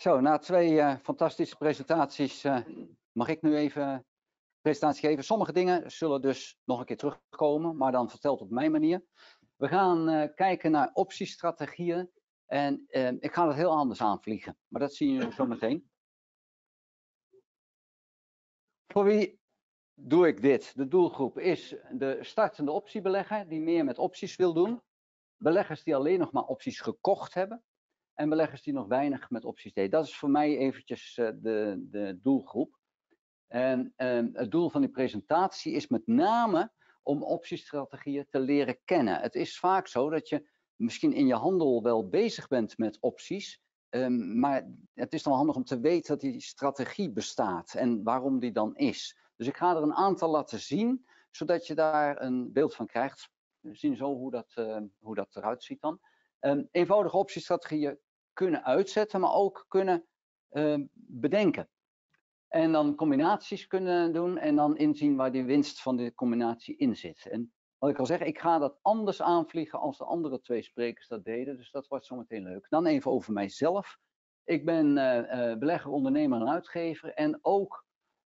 Zo, na twee fantastische presentaties mag ik nu even een presentatie geven. Sommige dingen zullen dus nog een keer terugkomen, maar dan verteld op mijn manier. We gaan kijken naar optiestrategieën en ik ga het heel anders aanvliegen, maar dat zien jullie zo meteen. Voor wie doe ik dit? De doelgroep is de startende optiebelegger die meer met opties wil doen. Beleggers die alleen nog maar opties gekocht hebben. En beleggers die nog weinig met opties deden. Dat is voor mij eventjes de doelgroep. En het doel van die presentatie is met name om optiestrategieën te leren kennen. Het is vaak zo dat je misschien in je handel wel bezig bent met opties. Maar het is dan handig om te weten dat die strategie bestaat en waarom die dan is. Dus ik ga er een aantal laten zien, zodat je daar een beeld van krijgt. We zien zo hoe dat eruit ziet dan. Eenvoudige optiestrategieën kunnen uitzetten, maar ook kunnen bedenken. En dan combinaties kunnen doen en dan inzien waar die winst van de combinatie in zit. En wat ik al zeg, ik ga dat anders aanvliegen als de andere twee sprekers dat deden. Dus dat wordt zometeen leuk. Dan even over mijzelf. Ik ben belegger, ondernemer en uitgever. En ook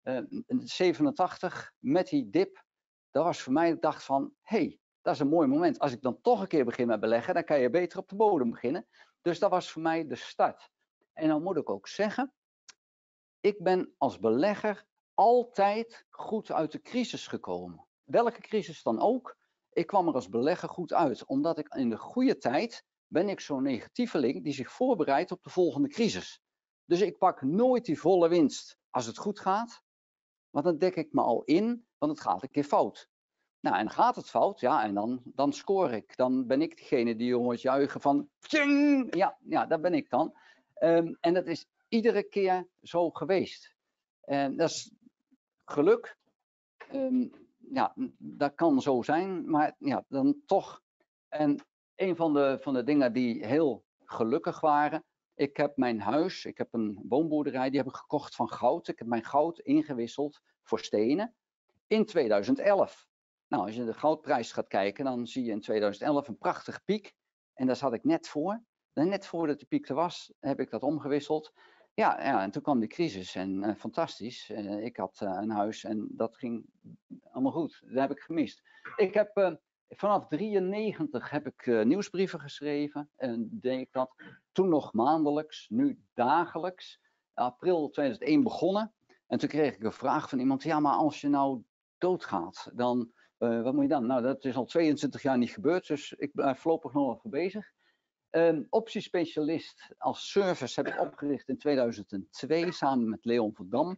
87 met die dip. Dat was voor mij, ik dacht van, hey, dat is een mooi moment. Als ik dan toch een keer begin met beleggen, dan kan je beter op de bodem beginnen. Dus dat was voor mij de start. En dan moet ik ook zeggen, ik ben als belegger altijd goed uit de crisis gekomen. Welke crisis dan ook. Ik kwam er als belegger goed uit. Omdat ik in de goede tijd ben ik zo'n negatieveling die zich voorbereidt op de volgende crisis. Dus ik pak nooit die volle winst als het goed gaat. Want dan dek ik me al in, want het gaat een keer fout. Nou, en gaat het fout, ja, en dan score ik. Dan ben ik degene die hoort juichen van... Ja, dat ben ik dan. En dat is iedere keer zo geweest. En dat is geluk. Ja, dat kan zo zijn, maar ja, dan toch. En een van de dingen die heel gelukkig waren... Ik heb mijn huis, ik heb een woonboerderij, die heb ik gekocht van goud. Ik heb mijn goud ingewisseld voor stenen in 2011. Nou, als je de goudprijs gaat kijken, dan zie je in 2011 een prachtige piek. En daar zat ik net voor. En net voordat die piek er was, heb ik dat omgewisseld. Ja, en toen kwam die crisis en fantastisch. Ik had een huis en dat ging allemaal goed. Dat heb ik gemist. Ik heb vanaf 93 heb ik nieuwsbrieven geschreven. En deed ik dat toen nog maandelijks, nu dagelijks. April 2001 begonnen. En toen kreeg ik een vraag van iemand. Ja, maar als je nou doodgaat, dan wat moet je dan? Nou, dat is al 22 jaar niet gebeurd, dus ik blijf voorlopig nog even bezig. Optiespecialist als service heb ik opgericht in 2002 samen met Leon van Dam.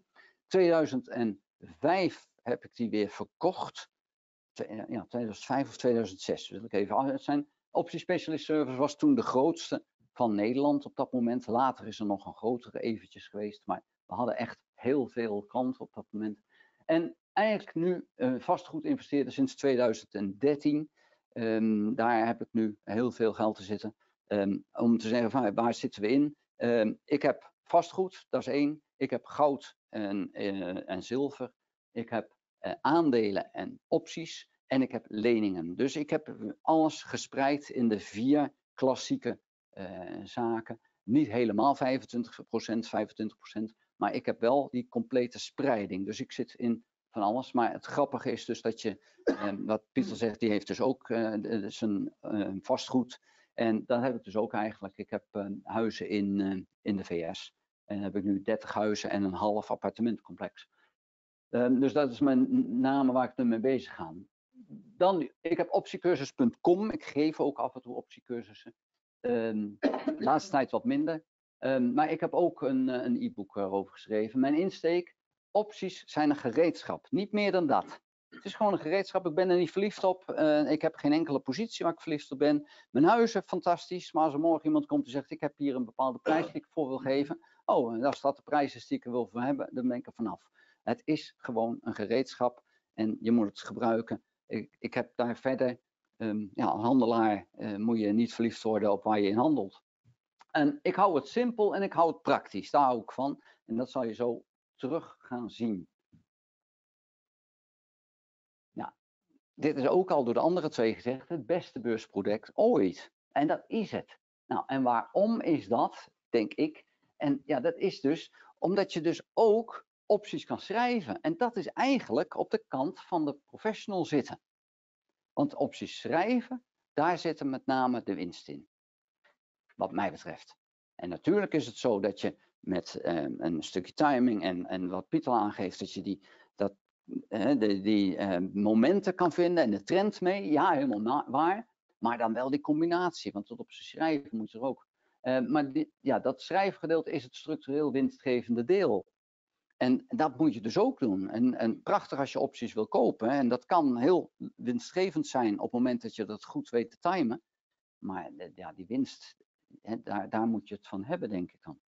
2005 heb ik die weer verkocht. Ja, 2005 of 2006 wil ik even uit zijn. Optiespecialist service was toen de grootste van Nederland op dat moment. Later is er nog een grotere eventjes geweest, maar we hadden echt heel veel klanten op dat moment. En eigenlijk nu vastgoed investeerder sinds 2013. Daar heb ik nu heel veel geld te zitten. Om te zeggen van waar zitten we in. Ik heb vastgoed, dat is één. Ik heb goud en zilver. Ik heb aandelen en opties. En ik heb leningen. Dus ik heb alles gespreid in de 4 klassieke zaken. Niet helemaal 25%, 25%. Maar ik heb wel die complete spreiding. Dus ik zit in van alles. Maar het grappige is dus dat je, wat Pieter zegt, die heeft dus ook zijn vastgoed. En dat heb ik dus ook eigenlijk. Ik heb huizen in de VS. En heb ik nu 30 huizen en een half appartementcomplex. Dus dat is mijn naam waar ik nu mee bezig ga. Dan, ik heb optiecursus.com. Ik geef ook af en toe optiecursussen. De laatste tijd wat minder. Maar ik heb ook een e-book erover geschreven. Mijn insteek, opties zijn een gereedschap. Niet meer dan dat. Het is gewoon een gereedschap. Ik ben er niet verliefd op. Ik heb geen enkele positie waar ik verliefd op ben. Mijn huis is fantastisch. Maar als er morgen iemand komt en zegt, ik heb hier een bepaalde prijs die ik voor wil geven. Oh, en als dat de prijs is die ik er wil voor hebben, dan ben ik er vanaf. Het is gewoon een gereedschap en je moet het gebruiken. Ik heb daar verder, een handelaar moet je niet verliefd worden op waar je in handelt. En ik hou het simpel en ik hou het praktisch, daar hou ik van. En dat zal je zo terug gaan zien. Nou, dit is ook al door de andere twee gezegd, het beste beursproduct ooit. En dat is het. Nou, en waarom is dat, denk ik? En ja, dat is dus omdat je dus ook opties kan schrijven. En dat is eigenlijk op de kant van de professional zitten. Want opties schrijven, daar zit met name de winst in. Wat mij betreft. En natuurlijk is het zo dat je met een stukje timing en wat Piet al aangeeft, dat je die momenten kan vinden en de trend mee. Ja, helemaal waar. Maar dan wel die combinatie, want tot op zijn schrijven moet je er ook. Maar dat schrijfgedeelte is het structureel winstgevende deel. En dat moet je dus ook doen. En prachtig als je opties wil kopen. En dat kan heel winstgevend zijn op het moment dat je dat goed weet te timen. Maar ja, die winst, daar moet je het van hebben, denk ik dan.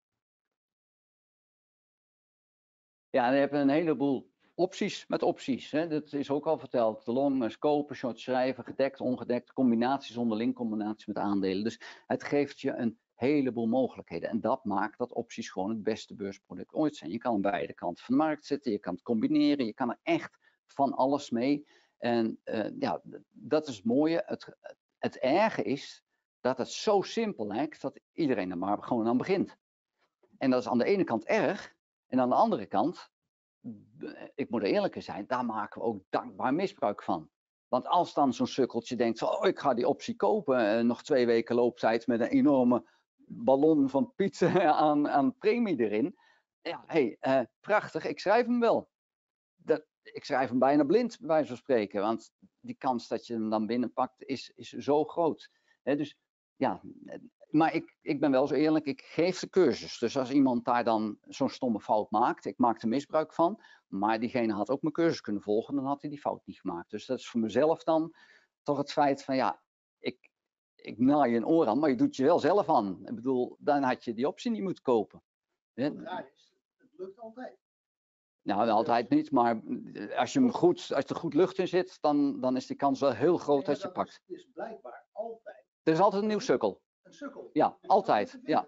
Ja, dan heb je een heleboel opties met opties. Dat is ook al verteld. De long, kopen, short schrijven, gedekt, ongedekt, combinaties onderling, combinaties met aandelen. Dus het geeft je een heleboel mogelijkheden. En dat maakt dat opties gewoon het beste beursproduct ooit zijn. Je kan aan beide kanten van de markt zitten, je kan het combineren, je kan er echt van alles mee. En ja, dat is het mooie. Het erge is dat het zo simpel lijkt dat iedereen er maar gewoon aan begint. En dat is aan de ene kant erg. En aan de andere kant, ik moet er eerlijk in zijn, daar maken we ook dankbaar misbruik van. Want als dan zo'n sukkeltje denkt, oh, ik ga die optie kopen, nog 2 weken looptijd met een enorme ballon van pizza aan premie erin. Ja, prachtig, ik schrijf hem wel. Ik schrijf hem bijna blind, bij wijze van spreken. Want die kans dat je hem dan binnenpakt is zo groot. Dus ja, maar ik ben wel zo eerlijk, ik geef de cursus. Dus als iemand daar dan zo'n stomme fout maakt, ik maak er misbruik van, maar diegene had ook mijn cursus kunnen volgen, dan had hij die fout niet gemaakt. Dus dat is voor mezelf dan toch het feit van, ja, ik naai je een oor aan, maar je doet je wel zelf aan. Ik bedoel, dan had je die optie niet moeten kopen. Het lukt altijd. Nou, altijd niet, maar als er goed lucht in zit, dan is die kans wel heel groot dat je pakt. Het is blijkbaar altijd. Er is altijd een nieuw sukkel. Een sukkel. Ja, altijd. Ja.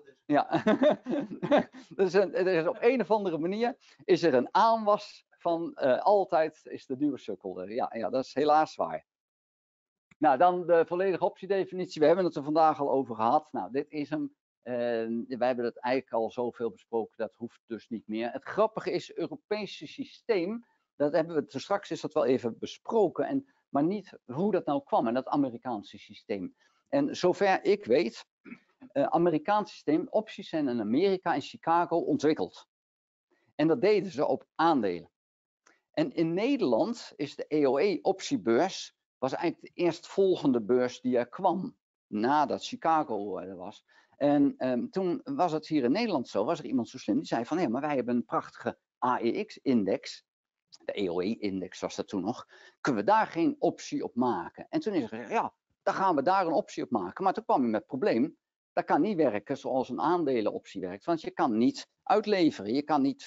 Dus er is op een of andere manier is er een aanwas van altijd is de nieuwe sukkel er. Ja, dat is helaas waar. Nou, dan de volledige optiedefinitie. We hebben het er vandaag al over gehad. Nou, dit is hem. Wij hebben het eigenlijk al zoveel besproken, dat hoeft dus niet meer. Het grappige is, het Europese systeem, dat hebben we straks is dat wel even besproken, maar niet hoe dat nou kwam, en dat Amerikaanse systeem. En zover ik weet, Amerikaans systeem, opties zijn in Amerika, in Chicago ontwikkeld. En dat deden ze op aandelen. En in Nederland is de EOE-optiebeurs, was eigenlijk de eerstvolgende beurs die er kwam, nadat Chicago er was. En toen was het hier in Nederland zo, was er iemand zo slim die zei van, maar wij hebben een prachtige AEX-index, de EOE-index was dat toen nog, kunnen we daar geen optie op maken? En toen is er gezegd, ja, dan gaan we daar een optie op maken. Maar toen kwam je met het probleem, dat kan niet werken zoals een aandelenoptie werkt, want je kan niet uitleveren. Je kan niet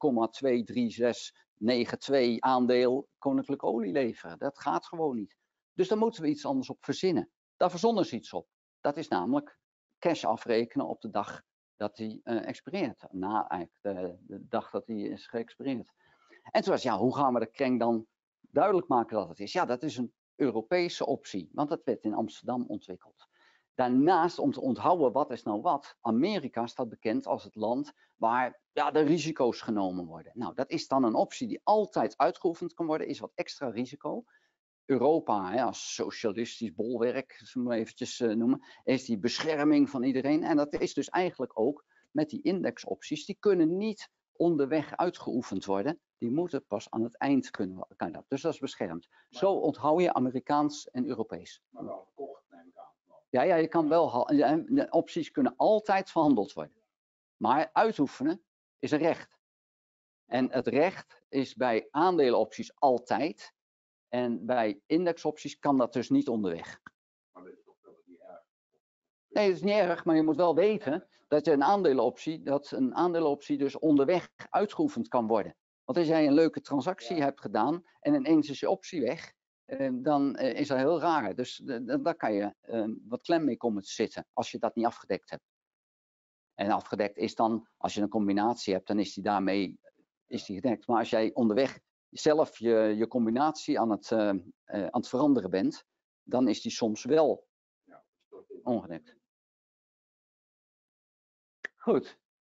4,23692 aandeel Koninklijke Olie leveren. Dat gaat gewoon niet. Dus daar moeten we iets anders op verzinnen. Daar verzonnen ze iets op. Dat is namelijk cash afrekenen op de dag dat die expireert. Na eigenlijk de dag dat die is geëxpireerd. En toen was hoe gaan we de kreng dan duidelijk maken dat het is? Ja, dat is een Europese optie, want dat werd in Amsterdam ontwikkeld. Daarnaast, om te onthouden wat is nou wat, Amerika staat bekend als het land waar de risico's genomen worden. Nou, dat is dan een optie die altijd uitgeoefend kan worden, is wat extra risico. Europa, als socialistisch bolwerk, zullen we eventjes noemen, is die bescherming van iedereen. En dat is dus eigenlijk ook met die indexopties, die kunnen niet onderweg uitgeoefend worden. Die moeten pas aan het eind kunnen. Dus dat is beschermd. Zo onthoud je Amerikaans en Europees. Maar wel verkocht, neem ik aan. Ja, je kan wel. De opties kunnen altijd verhandeld worden. Maar uitoefenen is een recht. En het recht is bij aandelenopties altijd. En bij indexopties kan dat dus niet onderweg. Maar dat is toch wel niet erg? Nee, dat is niet erg, maar je moet wel weten dat je een aandelenoptie dus onderweg uitgeoefend kan worden. Want als jij een leuke transactie hebt gedaan en ineens is je optie weg, dan is dat heel raar. Dus daar kan je wat klem mee komen te zitten als je dat niet afgedekt hebt. En afgedekt is dan, als je een combinatie hebt, dan is die daarmee gedekt. Maar als jij onderweg zelf je combinatie aan het veranderen bent, dan is die soms wel ongedekt. Goed.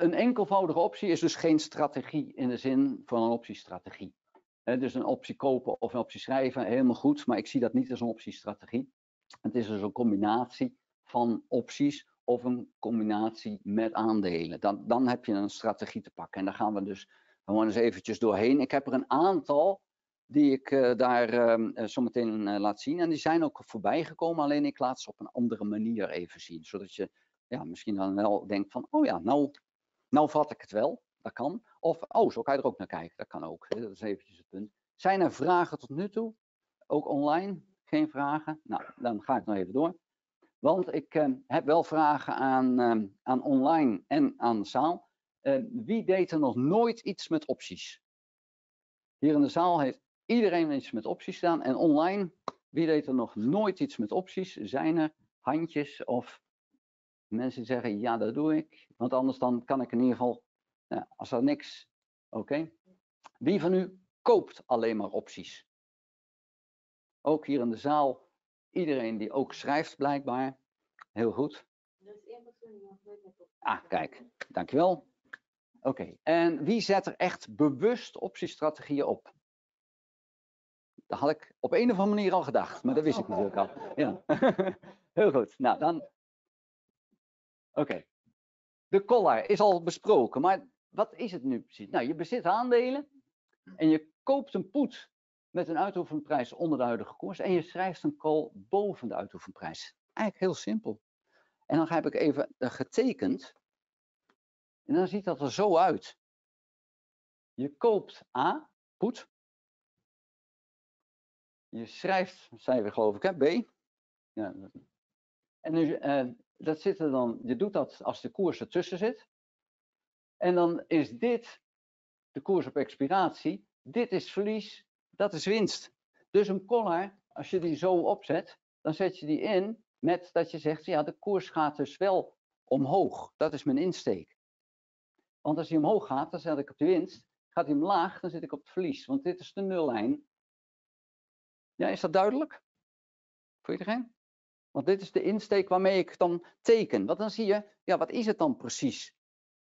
een enkelvoudige optie is dus geen strategie in de zin van een optiestrategie. Dus een optie kopen of een optie schrijven, helemaal goed, maar ik zie dat niet als een optiestrategie. Het is dus een combinatie van opties of een combinatie met aandelen. Dan heb je een strategie te pakken. En daar gaan we dus gewoon eens eventjes doorheen. Ik heb er een aantal die ik daar zo meteen laat zien. En die zijn ook voorbij gekomen, alleen ik laat ze op een andere manier even zien. Zodat je misschien dan wel denkt van, oh ja, nou vat ik het wel. Dat kan. Of, oh, zo kan je er ook naar kijken. Dat kan ook. Dat is eventjes het punt. Zijn er vragen tot nu toe? Ook online? Geen vragen? Nou, dan ga ik nog even door. Want ik heb wel vragen aan online en aan de zaal. Wie deed er nog nooit iets met opties? Hier in de zaal heeft iedereen iets met opties gedaan. En online, wie deed er nog nooit iets met opties? Zijn er handjes of mensen die zeggen, ja, dat doe ik. Want anders dan kan ik in ieder geval, als er niks, oké. Wie van u koopt alleen maar opties? Ook hier in de zaal, iedereen die ook schrijft blijkbaar. Heel goed. Ah, kijk, dankjewel. Oké, en wie zet er echt bewust optiestrategieën op? Dat had ik op een of andere manier al gedacht, maar dat wist ik natuurlijk al. Ja. Heel goed, nou dan. Oké. De collar is al besproken, maar wat is het nu precies? Nou, je bezit aandelen en je koopt een put met een uitoefenprijs onder de huidige koers en je schrijft een call boven de uitoefenprijs. Eigenlijk heel simpel. En dan heb ik even getekend en dan ziet dat er zo uit. Je koopt A, put. Je schrijft, zei we geloof ik, hè, B. Ja. En nu, dat zit er dan, je doet dat als de koers ertussen zit. En dan is dit de koers op expiratie. Dit is verlies, dat is winst. Dus een collar, als je die zo opzet, dan zet je die in met dat je zegt, ja, de koers gaat dus wel omhoog. Dat is mijn insteek. Want als hij omhoog gaat, dan zet ik op de winst. Gaat hij omlaag, dan zit ik op het verlies. Want dit is de nullijn. Ja, is dat duidelijk? Voor iedereen? Want dit is de insteek waarmee ik dan teken. Want dan zie je, ja, wat is het dan precies?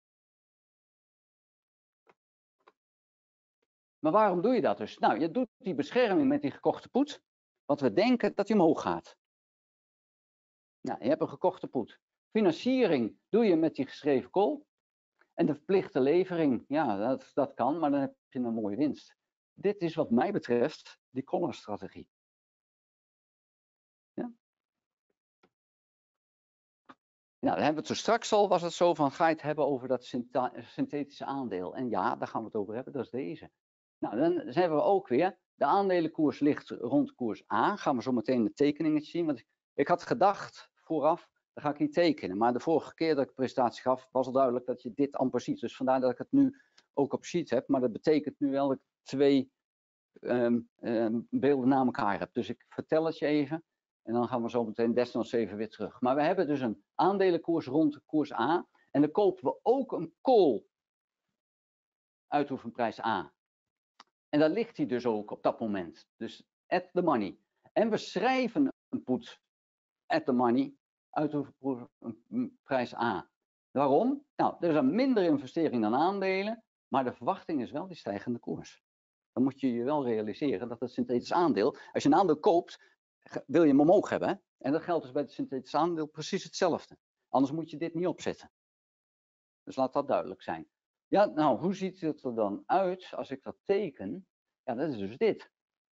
Maar waarom doe je dat dus? Nou, je doet die bescherming met die gekochte put. Want we denken dat hij omhoog gaat. Nou, je hebt een gekochte put. Financiering doe je met die geschreven call. En de verplichte levering, ja, dat kan, maar dan heb je een mooie winst. Dit is wat mij betreft die collarstrategie. Ja? Nou, dan hebben we het zo straks al, was het zo van, ga je het hebben over dat synthetische aandeel? En ja, daar gaan we het over hebben, dat is deze. Nou, dan hebben we ook weer, de aandelenkoers ligt rond koers A. Gaan we zo meteen de tekeningen zien. Want ik had gedacht vooraf, dan ga ik niet tekenen. Maar de vorige keer dat ik de presentatie gaf, was al duidelijk dat je dit amper ziet. Dus vandaar dat ik het nu ook op sheet heb. Maar dat betekent nu wel dat ik twee beelden na elkaar heb. Dus ik vertel het je even. En dan gaan we zo meteen desnoods even weer terug. Maar we hebben dus een aandelenkoers rond koers A. En dan kopen we ook een call uitoefenprijs A. En daar ligt hij dus ook op dat moment. Dus at the money. En we schrijven een put at the money uitoefenprijs A. Waarom? Nou, er is een minder investering dan aandelen. Maar de verwachting is wel die stijgende koers. Dan moet je je wel realiseren dat het synthetisch aandeel, als je een aandeel koopt, wil je hem omhoog hebben. Hè? En dat geldt dus bij het synthetisch aandeel precies hetzelfde. Anders moet je dit niet opzetten. Dus laat dat duidelijk zijn. Ja, nou, hoe ziet het er dan uit als ik dat teken? Ja, dat is dus dit.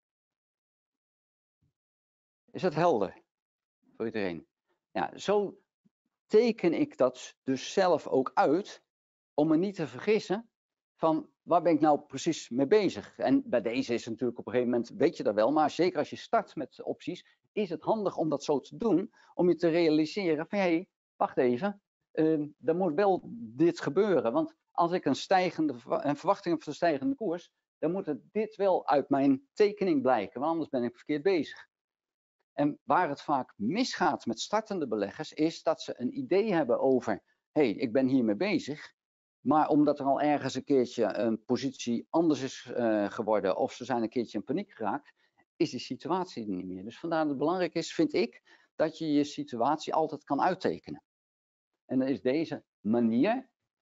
Is dat helder voor iedereen? Ja, zo teken ik dat dus zelf ook uit, om me niet te vergissen van waar ben ik nou precies mee bezig. En bij deze is het natuurlijk op een gegeven moment, weet je dat wel, maar zeker als je start met opties, is het handig om dat zo te doen, om je te realiseren van hé, wacht even, er moet wel dit gebeuren. Want als ik een verwachting heb van een stijgende koers, dan moet het dit wel uit mijn tekening blijken, want anders ben ik verkeerd bezig. En waar het vaak misgaat met startende beleggers, is dat ze een idee hebben over, hé, ik ben hiermee bezig, maar omdat er al ergens een keertje een positie anders is geworden, of ze zijn een keertje in paniek geraakt, is die situatie er niet meer. Dus vandaar dat het belangrijk is, vind ik, dat je je situatie altijd kan uittekenen. En dan is deze manier,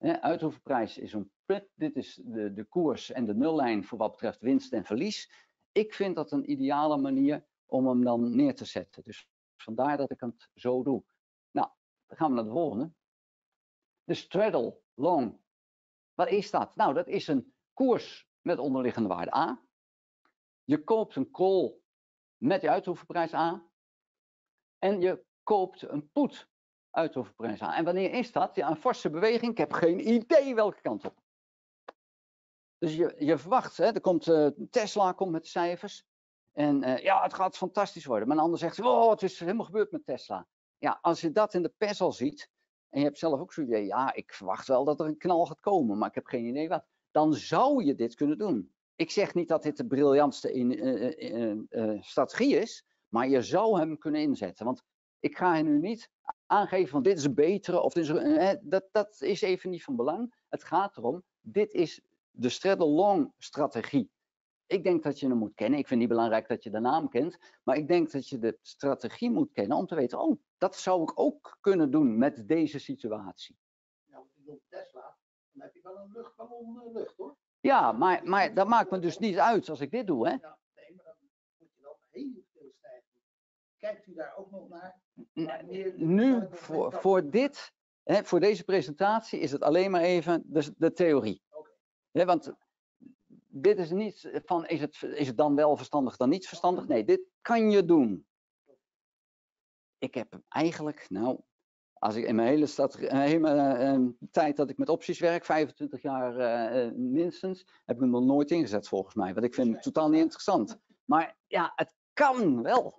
Uitoefenprijs is een put. Dit is de koers en de nullijn voor wat betreft winst en verlies. Ik vind dat een ideale manier om hem dan neer te zetten. Dus vandaar dat ik het zo doe. Nou, dan gaan we naar de volgende. De straddle long. Wat is dat? Nou, dat is een koers met onderliggende waarde A. Je koopt een call met die uitoefenprijs A. En je koopt een put uitoefenprijs A. En wanneer is dat? Ja, een forse beweging. Ik heb geen idee welke kant op. Dus je verwacht, hè, er komt, Tesla komt met cijfers. En ja, het gaat fantastisch worden. Maar een ander zegt, oh, het is helemaal gebeurd met Tesla. Ja, als je dat in de pers al ziet, en je hebt zelf ook zo'n idee, ja, ik verwacht wel dat er een knal gaat komen, maar ik heb geen idee wat. Dan zou je dit kunnen doen. Ik zeg niet dat dit de briljantste strategie is, maar je zou hem kunnen inzetten. Want ik ga je nu niet aangeven van dit is een betere, of dit is, dat is even niet van belang. Het gaat erom, dit is de straddle long strategie. Ik denk dat je hem moet kennen. Ik vind het niet belangrijk dat je de naam kent. Maar ik denk dat je de strategie moet kennen om te weten, oh, dat zou ik ook kunnen doen met deze situatie. Ja, want je noemt Tesla, dan heb je wel een luchtballon lucht hoor. Ja, maar dat maakt me dus niet uit als ik dit doe, hè? Ja, nee, maar dan moet je wel heel veel stijgen. Kijkt u daar ook nog naar? Nu, voor dit, hè, voor deze presentatie is het alleen maar even de theorie. Okay. Want dit is niet van, is het dan wel verstandig, dan niet verstandig? Nee, dit kan je doen. Ik heb eigenlijk, nou, als ik in mijn hele tijd dat ik met opties werk, 25 jaar minstens, heb ik hem nog nooit ingezet volgens mij. Want ik vind het totaal niet interessant. Maar ja, het kan wel.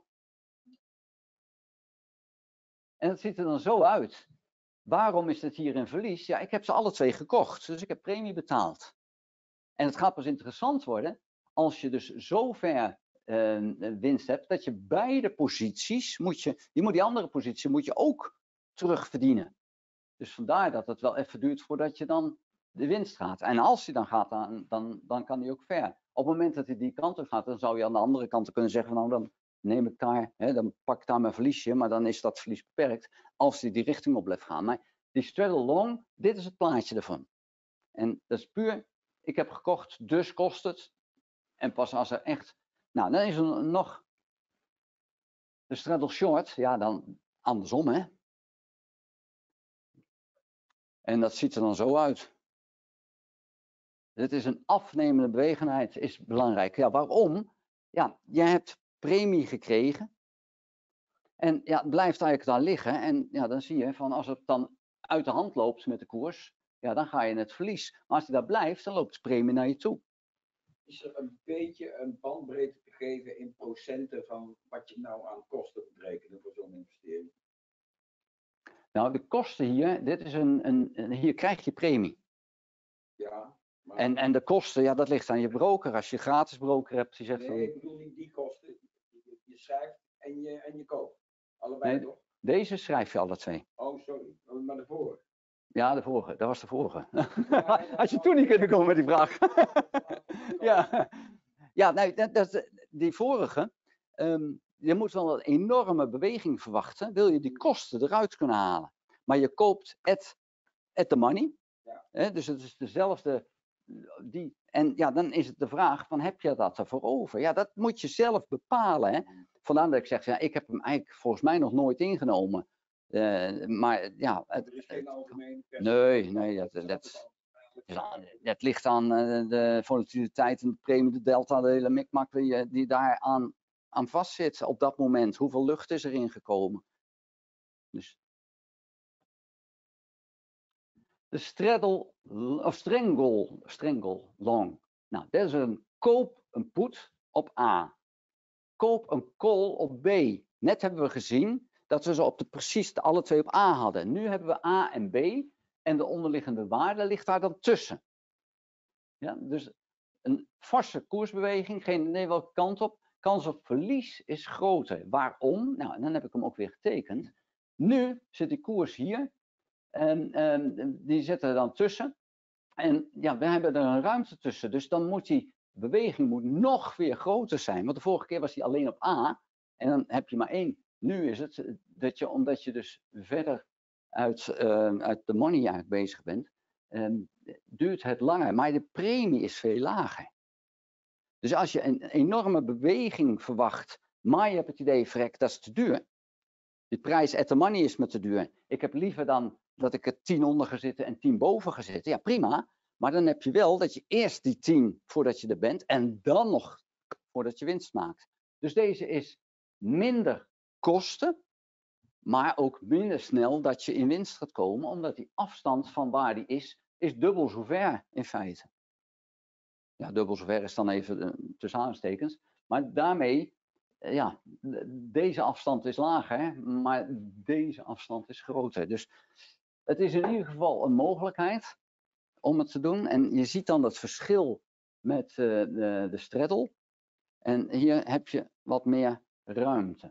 En het ziet er dan zo uit. Waarom is het hier in verlies? Ja, ik heb ze alle twee gekocht, dus ik heb premie betaald. En het gaat pas interessant worden als je dus zo ver winst hebt, dat je beide posities, die andere positie moet je ook terugverdienen. Dus vandaar dat het wel even duurt voordat je dan de winst gaat. En als hij dan gaat, dan kan hij ook ver. Op het moment dat hij die kant op gaat, dan zou je aan de andere kant kunnen zeggen, nou dan neem ik daar, dan pak ik daar mijn verliesje, maar dan is dat verlies beperkt als hij die richting op blijft gaan. Maar die straddle long, dit is het plaatje ervan. En dat is puur, ik heb gekocht, dus kost het. En pas als er echt, nou dan is er nog de straddle short, ja dan andersom hè. En dat ziet er dan zo uit. Dit is een afnemende bewegenheid, is belangrijk. Ja, waarom? Ja, jij hebt premie gekregen. En ja, het blijft eigenlijk daar liggen. En ja, dan zie je van als het dan uit de hand loopt met de koers, ja, dan ga je in het verlies. Maar als die daar blijft, dan loopt de premie naar je toe. Is er een beetje een bandbreedte te geven in procenten van wat je nou aan kosten moet rekenen voor zo'n investering? Nou, de kosten hier, dit is hier krijg je premie. Ja. Maar... En de kosten, ja, dat ligt aan je broker. Als je gratis broker hebt, die zegt nee, van... ik bedoel niet die kosten. Je schrijft en je koopt. Allebei nee, toch? Deze schrijf je alle twee. Oh, sorry. Maar de vorige. Ja, de vorige. Dat was de vorige. Ja, Had je toen niet kunnen komen met die vraag. Ja, nee, die vorige. Je moet wel een enorme beweging verwachten. Wil je die kosten eruit kunnen halen. Maar je koopt at the money. Ja. Dus het is dezelfde. En ja, dan is het de vraag van heb je dat ervoor over? Ja, dat moet je zelf bepalen. Hè? Vandaar dat ik zeg, ja, ik heb hem eigenlijk volgens mij nog nooit ingenomen. Maar ja. Er is geen algemeen. Nee, dat ligt aan de volatiliteit en de premie, de delta, de hele mikmak die daar aan vastzit op dat moment. Hoeveel lucht is erin gekomen? Dus. De strangle long. Nou, dat is een koop een put op A. Koop een call op B. Net hebben we gezien dat we ze precies alle twee op A hadden. Nu hebben we A en B en de onderliggende waarde ligt daar dan tussen. Ja, dus een forse koersbeweging, geen idee welke kant op. Kans op verlies is groter. Waarom? Nou, en dan heb ik hem ook weer getekend. Nu zit die koers hier. En die zitten er dan tussen. En ja, we hebben er een ruimte tussen. Dus dan moet die beweging nog weer groter zijn. Want de vorige keer was die alleen op A. En dan heb je maar één. Nu is het dat je, omdat je dus verder uit de money eigenlijk bezig bent. duurt het langer, maar de premie is veel lager. Dus als je een enorme beweging verwacht, maar je hebt het idee, vrek, dat is te duur. De prijs at the money is me te duur. Ik heb liever dan dat ik er 10 onder ga zitten en 10 boven ga zitten. Ja, prima. Maar dan heb je wel dat je eerst die 10 voordat je er bent en dan nog voordat je winst maakt. Dus deze is minder kosten, maar ook minder snel dat je in winst gaat komen, omdat die afstand van waar die is dubbel zo ver in feite. Ja, dubbel zo ver is dan even tussen aanstekens. Maar daarmee, ja, deze afstand is lager, maar deze afstand is groter. Dus het is in ieder geval een mogelijkheid om het te doen. En je ziet dan het verschil met de straddle. En hier heb je wat meer ruimte.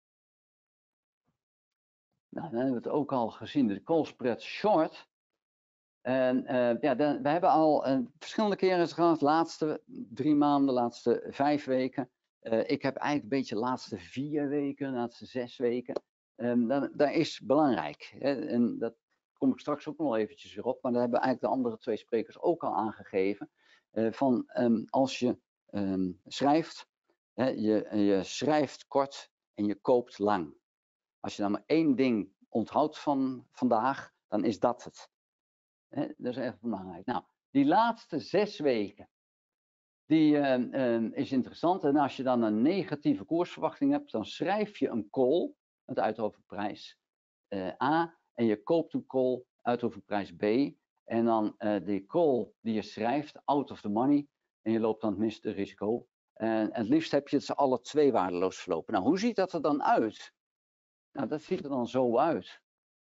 Nou, dan hebben we het ook al gezien, de call spread short. En ja, we hebben al verschillende keren gehad, de laatste 3 maanden, de laatste 5 weken. Ik heb eigenlijk een beetje de laatste 4 weken, de laatste 6 weken. Dat is belangrijk. Hè? En dat kom ik straks ook nog eventjes weer op. Maar daar hebben eigenlijk de andere 2 sprekers ook al aangegeven. Als je schrijft, je schrijft kort en je koopt lang. Als je nou maar 1 ding onthoudt van vandaag, dan is dat het. Dat is echt belangrijk. Nou, die laatste 6 weken, die is interessant. En als je dan een negatieve koersverwachting hebt, dan schrijf je een call, het uitoverprijs A, en je koopt een call, uitoverprijs B. En dan die call die je schrijft, out of the money, en je loopt dan het minste risico. En het liefst heb je het ze alle 2 waardeloos verlopen. Nou, hoe ziet dat er dan uit? Nou, dat ziet er dan zo uit.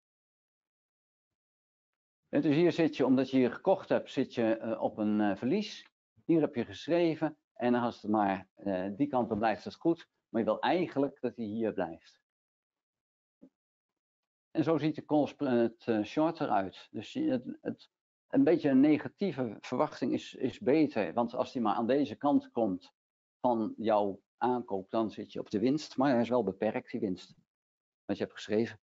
En dus hier zit je, omdat je hier gekocht hebt, zit je op een verlies. Hier heb je geschreven en als het maar die kant op blijft, dat is goed. Maar je wil eigenlijk dat hij hier blijft. En zo ziet de call spread short eruit. Dus een beetje een negatieve verwachting is beter. Want als die maar aan deze kant komt van jouw aankoop, dan zit je op de winst. Maar hij is wel beperkt, die winst. Wat je hebt geschreven.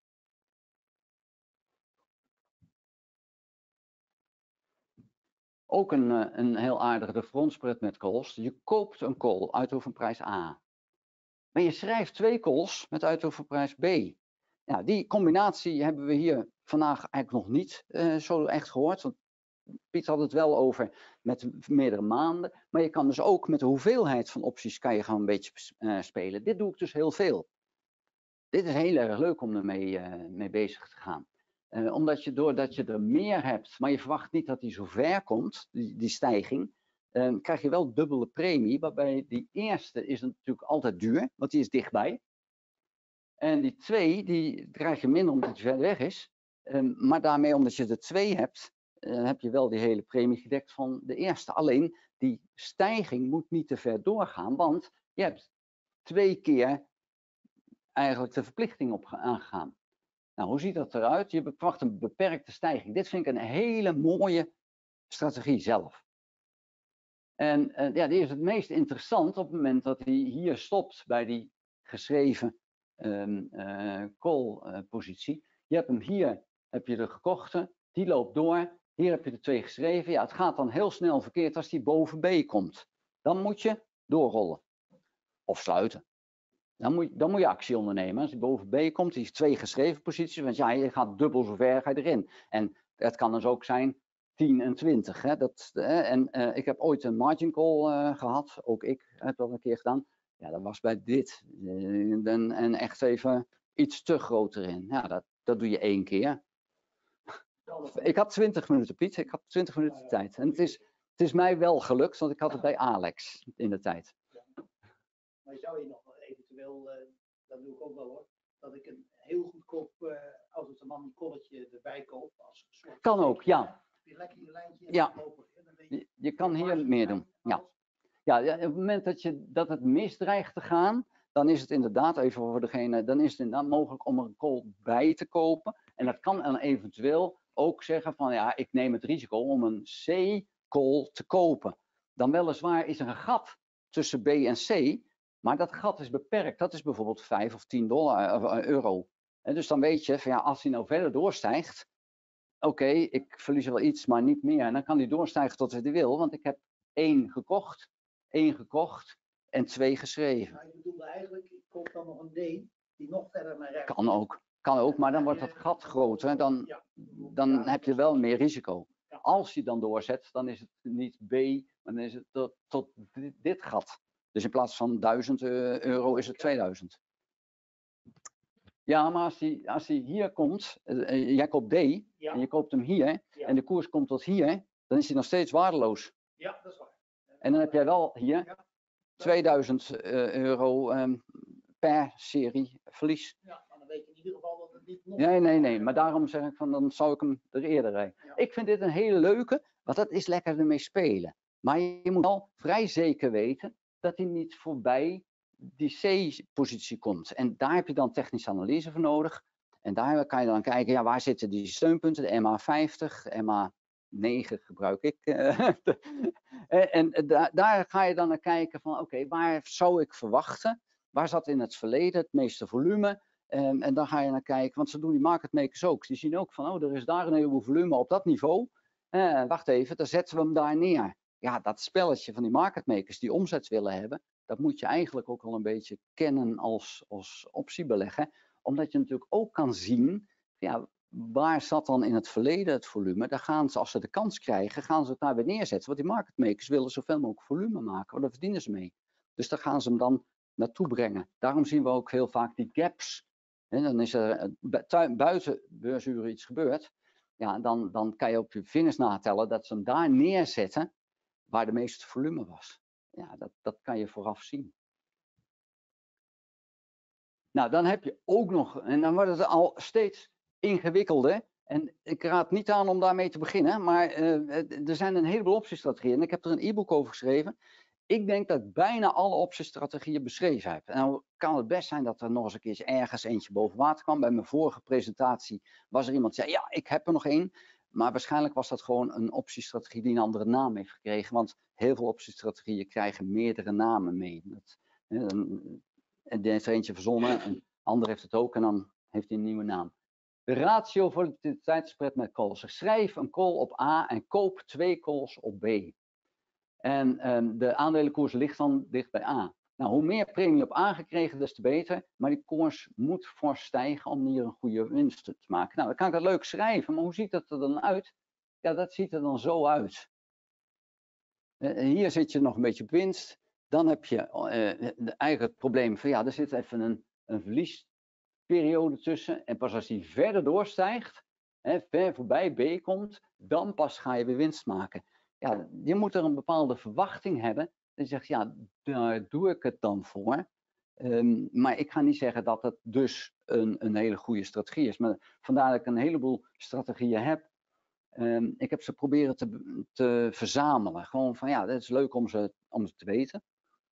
Ook een heel aardige frontspread met calls. Je koopt een call uitoverprijs A. Maar je schrijft 2 calls met uitoverprijs B. Ja, die combinatie hebben we hier vandaag eigenlijk nog niet zo echt gehoord. Want Piet had het wel over met meerdere maanden. Maar je kan dus ook met de hoeveelheid van opties kan je gewoon een beetje spelen. Dit doe ik dus heel veel. Dit is heel erg leuk om ermee mee bezig te gaan. Omdat je doordat je er meer hebt, maar je verwacht niet dat die zo ver komt, die stijging, krijg je wel dubbele premie. Waarbij die eerste is natuurlijk altijd duur, want die is dichtbij. En die 2, die krijg je minder omdat die ver weg is. Maar daarmee, omdat je er 2 hebt, heb je wel die hele premie gedekt van de eerste. Alleen, die stijging moet niet te ver doorgaan, want je hebt 2 keer eigenlijk de verplichting aangegaan. Nou, hoe ziet dat eruit? Je verwacht een beperkte stijging. Dit vind ik een hele mooie strategie zelf. En ja, die is het meest interessant op het moment dat hij hier stopt bij die geschreven call positie. Je hebt hem hier, heb je de gekochte, die loopt door. Hier heb je de 2 geschreven. Ja, het gaat dan heel snel verkeerd als die boven B komt. Dan moet je doorrollen. Of sluiten. Dan moet je actie ondernemen. Als die boven B komt, die 2 geschreven posities. Want ja, je gaat dubbel zo ver, ga je erin. En het kan dus ook zijn 10 en 20. Hè? Ik heb ooit een margin call gehad. Ook ik heb dat een keer gedaan. Ja, dat was bij dit. En echt even iets te groter in. Ja, dat doe je 1 keer. Ik had 20 minuten, Piet. Ik had 20 minuten tijd. En het is mij wel gelukt, want ik had het bij Alex in de tijd. Maar zou je nog eventueel, dat doe ik ook wel hoor, dat ik een heel goedkoop auto-money colletje erbij koop. Als soort kan ook, ja. Je lekker je lijntje ja. Je kan hier meer doen. Ja. Ja, op het moment dat het misdreigt te gaan, dan is het inderdaad, even voor degene, dan is het inderdaad mogelijk om er een call bij te kopen. En dat kan dan eventueel ook zeggen van ja, ik neem het risico om een C-call te kopen. Dan weliswaar is er een gat tussen B en C, maar dat gat is beperkt. Dat is bijvoorbeeld 5 of 10 euro. En dus dan weet je, van, ja, als hij nou verder doorstijgt, oké, ik verlies wel iets, maar niet meer. En dan kan die doorstijgen tot hij wil, want ik heb 1 gekocht en 2 geschreven. Nou, ik bedoelde eigenlijk, ik koop dan nog een D die nog verder naar rechts. Kan ook, maar dan wordt het gat groter. Dan heb je wel meer risico. Ja. Als je dan doorzet, dan is het niet B, maar dan is het tot dit gat. Dus in plaats van 1000 euro is het 2000. Ja, maar als die hier komt, jij koopt D en je koopt hem hier en de koers komt tot hier, dan is hij nog steeds waardeloos. Ja, dat is waar. En dan heb jij wel hier Ja. 2000 euro per serie verlies. Ja, maar dan weet je in ieder geval dat het niet nog... Nee, maar daarom zeg ik van dan zou ik hem er eerder rijden. Ja. Ik vind dit een hele leuke, want dat is lekker ermee spelen. Maar je moet wel vrij zeker weten dat hij niet voorbij die C-positie komt. En daar heb je dan technische analyse voor nodig. En daar kan je dan kijken, ja, waar zitten die steunpunten, de MA50, MA9 gebruik ik. Daar ga je dan naar kijken van, oké, waar zou ik verwachten? Waar zat in het verleden het meeste volume? En dan ga je naar kijken, want zo doen die market makers ook. Die zien ook van, oh, er is daar een heleboel volume op dat niveau. Wacht even, dan zetten we hem daar neer. Ja, dat spelletje van die market makers die omzet willen hebben, dat moet je eigenlijk ook al een beetje kennen als optiebelegger. Omdat je natuurlijk ook kan zien, ja, waar zat dan in het verleden het volume? Daar gaan ze, als ze de kans krijgen, gaan ze het daar weer neerzetten. Want die market makers willen zoveel mogelijk volume maken, want daar verdienen ze mee. Dus daar gaan ze hem dan naartoe brengen. Daarom zien we ook heel vaak die gaps. En dan is er buiten beursuren iets gebeurd. Ja, dan kan je op je vingers natellen dat ze hem daar neerzetten waar de meeste volume was. Ja, dat kan je vooraf zien. Nou, dan heb je ook nog, en dan wordt het al steeds ingewikkelder. En ik raad niet aan om daarmee te beginnen, maar er zijn een heleboel optiestrategieën. En ik heb er een e-book over geschreven. Ik denk dat ik bijna alle optiestrategieën beschreven heb. En dan kan het best zijn dat er nog eens een keertje ergens eentje boven water kwam. Bij mijn vorige presentatie was er iemand die zei, ja, ik heb er nog één. Maar waarschijnlijk was dat gewoon een optiestrategie die een andere naam heeft gekregen. Want heel veel optiestrategieën krijgen meerdere namen mee. En er is er eentje verzonnen, een ander heeft het ook en dan heeft hij een nieuwe naam. De ratio volatiliteitsspread met calls. Schrijf een call op A en koop 2 calls op B. En de aandelenkoers ligt dan dicht bij A. Nou, hoe meer premie op A gekregen, des te beter. Maar die koers moet fors stijgen om hier een goede winst te maken. Nou, dan kan ik dat leuk schrijven, maar hoe ziet dat er dan uit? Ja, dat ziet er dan zo uit. Hier zit je nog een beetje op winst. Dan heb je eigenlijk het probleem van, ja, er zit even een verliesperiode tussen. En pas als die verder doorstijgt, ver voorbij B komt, dan pas ga je weer winst maken. Ja, je moet er een bepaalde verwachting hebben. En je zegt, ja, daar doe ik het dan voor. Maar ik ga niet zeggen dat het dus een hele goede strategie is. Maar vandaar dat ik een heleboel strategieën heb. Ik heb ze proberen te verzamelen. Gewoon van, ja, het is leuk om ze te weten.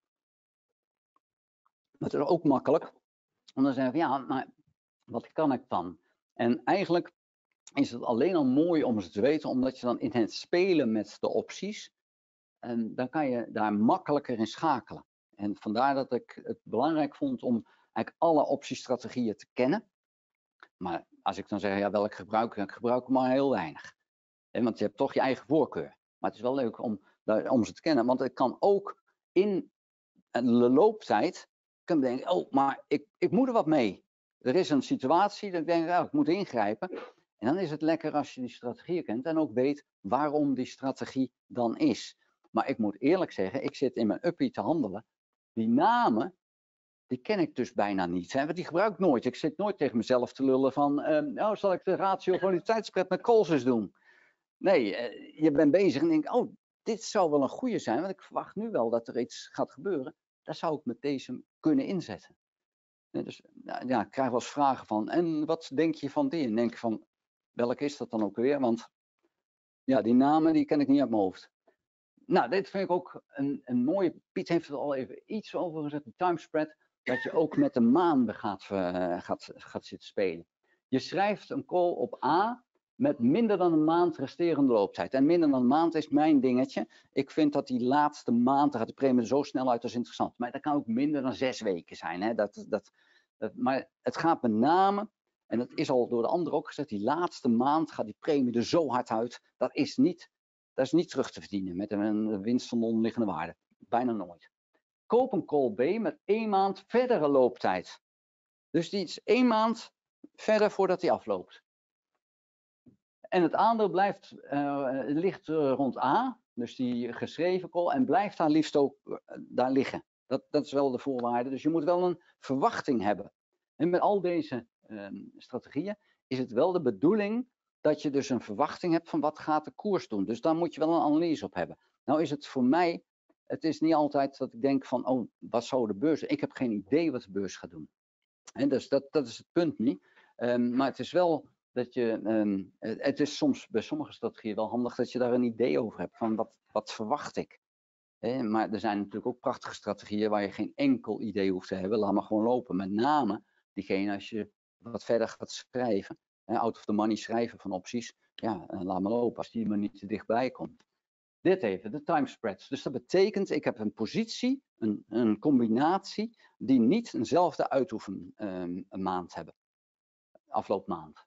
Maar het is ook makkelijk om te zeggen, ja, maar wat kan ik dan? En eigenlijk is het alleen al mooi om ze te weten, omdat je dan in het spelen met de opties, en dan kan je daar makkelijker in schakelen. En vandaar dat ik het belangrijk vond om eigenlijk alle optiestrategieën te kennen. Maar als ik dan zeg, ja, welke gebruik ik gebruik maar heel weinig. Want je hebt toch je eigen voorkeur. Maar het is wel leuk om ze te kennen, want het kan ook in de looptijd kunnen denken, oh, maar ik moet er wat mee. Er is een situatie dat ik denk, oh, ik moet ingrijpen. En dan is het lekker als je die strategie kent en ook weet waarom die strategie dan is. Maar ik moet eerlijk zeggen, ik zit in mijn uppie te handelen. Die namen, die ken ik dus bijna niet. Want die gebruik ik nooit. Ik zit nooit tegen mezelf te lullen van, oh, zal ik de ratio volatiliteitsspread met calls eens doen? Nee, je bent bezig en denkt, oh, dit zou wel een goede zijn, want ik verwacht nu wel dat er iets gaat gebeuren. Daar zou ik met deze kunnen inzetten. Dus ja, ik krijg wel eens vragen van, en wat denk je van die? En denk van, welke is dat dan ook weer? Want ja, die namen die ken ik niet uit mijn hoofd. Nou, dit vind ik ook een mooie. Piet heeft er al even iets over gezet, de timespread. Dat je ook met de maanden gaat zitten spelen. Je schrijft een call op A met minder dan een maand resterende looptijd. En minder dan een maand is mijn dingetje. Ik vind dat die laatste maand, daar gaat de premie zo snel uit, dat is interessant. Maar dat kan ook minder dan 6 weken zijn. Hè? Maar het gaat met name En dat is al door de anderen ook gezegd, die laatste maand gaat die premie er zo hard uit. Dat is niet terug te verdienen met een winst van de onderliggende waarde. Bijna nooit. Koop een call B met 1 maand verdere looptijd. Dus die is 1 maand verder voordat die afloopt. En het aandeel ligt rond A, dus die geschreven call, en blijft daar liefst ook daar liggen. Dat is wel de voorwaarde. Dus je moet wel een verwachting hebben. En met al deze strategieën is het wel de bedoeling dat je dus een verwachting hebt van wat gaat de koers doen. Dus daar moet je wel een analyse op hebben. Nou is het voor mij, het is niet altijd dat ik denk van, oh, wat zou de beurs doen? Ik heb geen idee wat de beurs gaat doen. En dus dat is het punt niet. Maar het is wel dat je, het is soms bij sommige strategieën wel handig dat je daar een idee over hebt. Van wat verwacht ik? Maar er zijn natuurlijk ook prachtige strategieën waar je geen enkel idee hoeft te hebben. Laat maar gewoon lopen. Met name diegene als je wat verder gaat schrijven. Out of the money schrijven van opties. Ja, laat maar lopen als die maar niet te dichtbij komt. Dit even, de timespreads. Dus dat betekent, ik heb een positie, een combinatie, die niet eenzelfde uitoefenmaand hebben. Afloopmaand.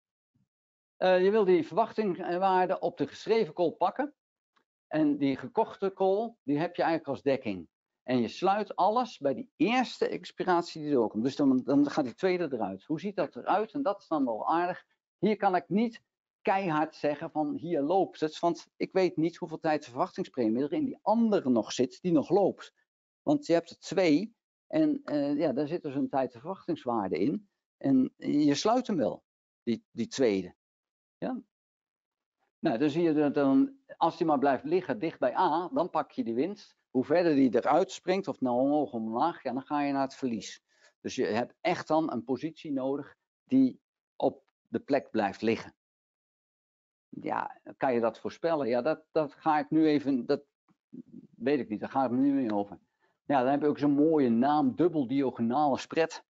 Je wil die verwachtingwaarde op de geschreven call pakken. En die gekochte call, die heb je eigenlijk als dekking. En je sluit alles bij die eerste expiratie die doorkomt. Dus dan gaat die tweede eruit. Hoe ziet dat eruit? En dat is dan wel aardig. Hier kan ik niet keihard zeggen van hier loopt het. Want ik weet niet hoeveel tijd de verwachtingspremie er in die andere nog zit die nog loopt. Want je hebt er 2 en ja, daar zit dus een tijd de verwachtingswaarde in. En je sluit hem wel, die tweede. Ja? Nou, dan zie je dat als die maar blijft liggen dicht bij A, dan pak je die winst. Hoe verder die eruit springt, of nou omhoog of omlaag, ja, dan ga je naar het verlies. Dus je hebt echt dan een positie nodig die op de plek blijft liggen. Ja, kan je dat voorspellen? Ja, dat ga ik nu even, dat weet ik niet, daar ga ik nu niet over. Ja, dan heb je ook zo'n mooie naam, dubbeldiagonale spread.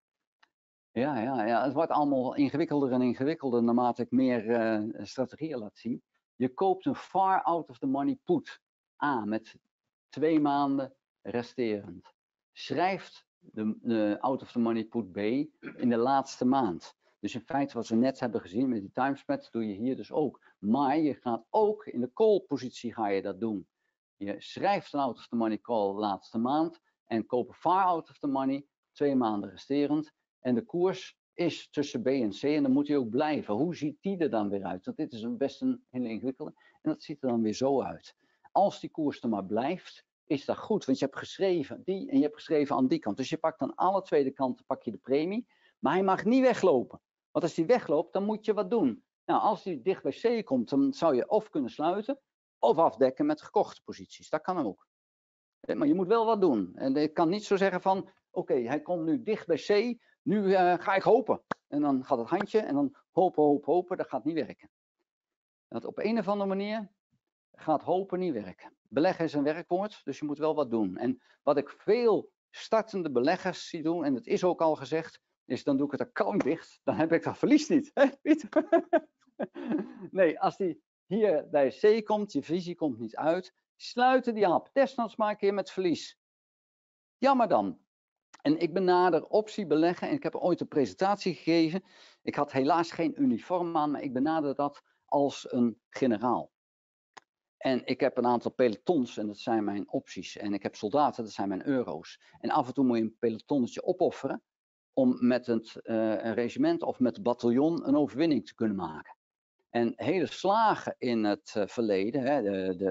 Ja, het wordt allemaal ingewikkelder en ingewikkelder naarmate ik meer strategieën laat zien. Je koopt een far out of the money put A met 2 maanden resterend. Schrijft de out of the money put B in de laatste maand. Dus in feite wat we net hebben gezien met die timespread doe je hier dus ook. Maar je gaat ook in de call positie ga je dat doen. Je schrijft een out of the money call de laatste maand en koop een far out of the money 2 maanden resterend. En de koers is tussen B en C en dan moet hij ook blijven. Hoe ziet die er dan weer uit? Want dit is best een hele ingewikkelde. En dat ziet er dan weer zo uit. Als die koers er maar blijft, is dat goed. Want je hebt geschreven die en je hebt geschreven aan die kant. Dus je pakt aan alle tweede kanten pak je de premie. Maar hij mag niet weglopen. Want als die wegloopt, dan moet je wat doen. Nou, als die dicht bij C komt, dan zou je of kunnen sluiten of afdekken met gekochte posities. Dat kan ook. Maar je moet wel wat doen. En ik kan niet zo zeggen van, oké, hij komt nu dicht bij C. Nu ga ik hopen. En dan gaat het handje en dan hopen. Dat gaat niet werken. Want op een of andere manier gaat hopen niet werken. Beleggen is een werkwoord, dus je moet wel wat doen. En wat ik veel startende beleggers zie doen, en dat is ook al gezegd, is dan doe ik het account dicht. Dan heb ik dat verlies niet. Hè, Piet? Nee, als die hier bij C komt, je visie komt niet uit, sluiten die af. Desnoods maar een keer met verlies. Jammer dan. En ik benader optie beleggen en ik heb ooit een presentatie gegeven. Ik had helaas geen uniform aan, maar ik benader dat als een generaal. En ik heb een aantal pelotons en dat zijn mijn opties. En ik heb soldaten, dat zijn mijn euro's. En af en toe moet je een pelotonnetje opofferen om met het regiment of met het bataljon een overwinning te kunnen maken. En hele slagen in het verleden, hè,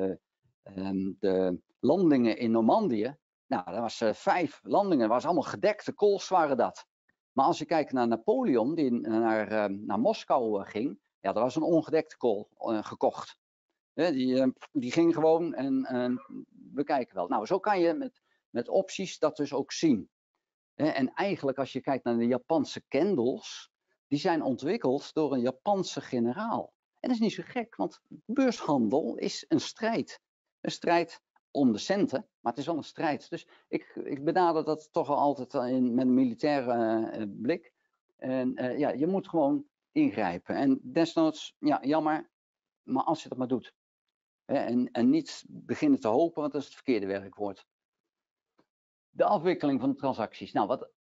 de landingen in Normandië, nou, dat was 5 landingen, dat was allemaal gedekte calls waren dat. Maar als je kijkt naar Napoleon, die naar Moskou ging, ja, dat was een ongedekte call gekocht. Die ging gewoon en we kijken wel. Nou, zo kan je met opties dat dus ook zien. En eigenlijk als je kijkt naar de Japanse candles, die zijn ontwikkeld door een Japanse generaal. En dat is niet zo gek, want beurshandel is een strijd. Een strijd om de centen, maar het is wel een strijd. Dus ik benader dat toch wel altijd met een militaire blik. En ja, je moet gewoon ingrijpen. En desnoods, ja, jammer, maar als je dat maar doet. En niet beginnen te hopen, want dat is het verkeerde werkwoord. De afwikkeling van de transacties. Nou,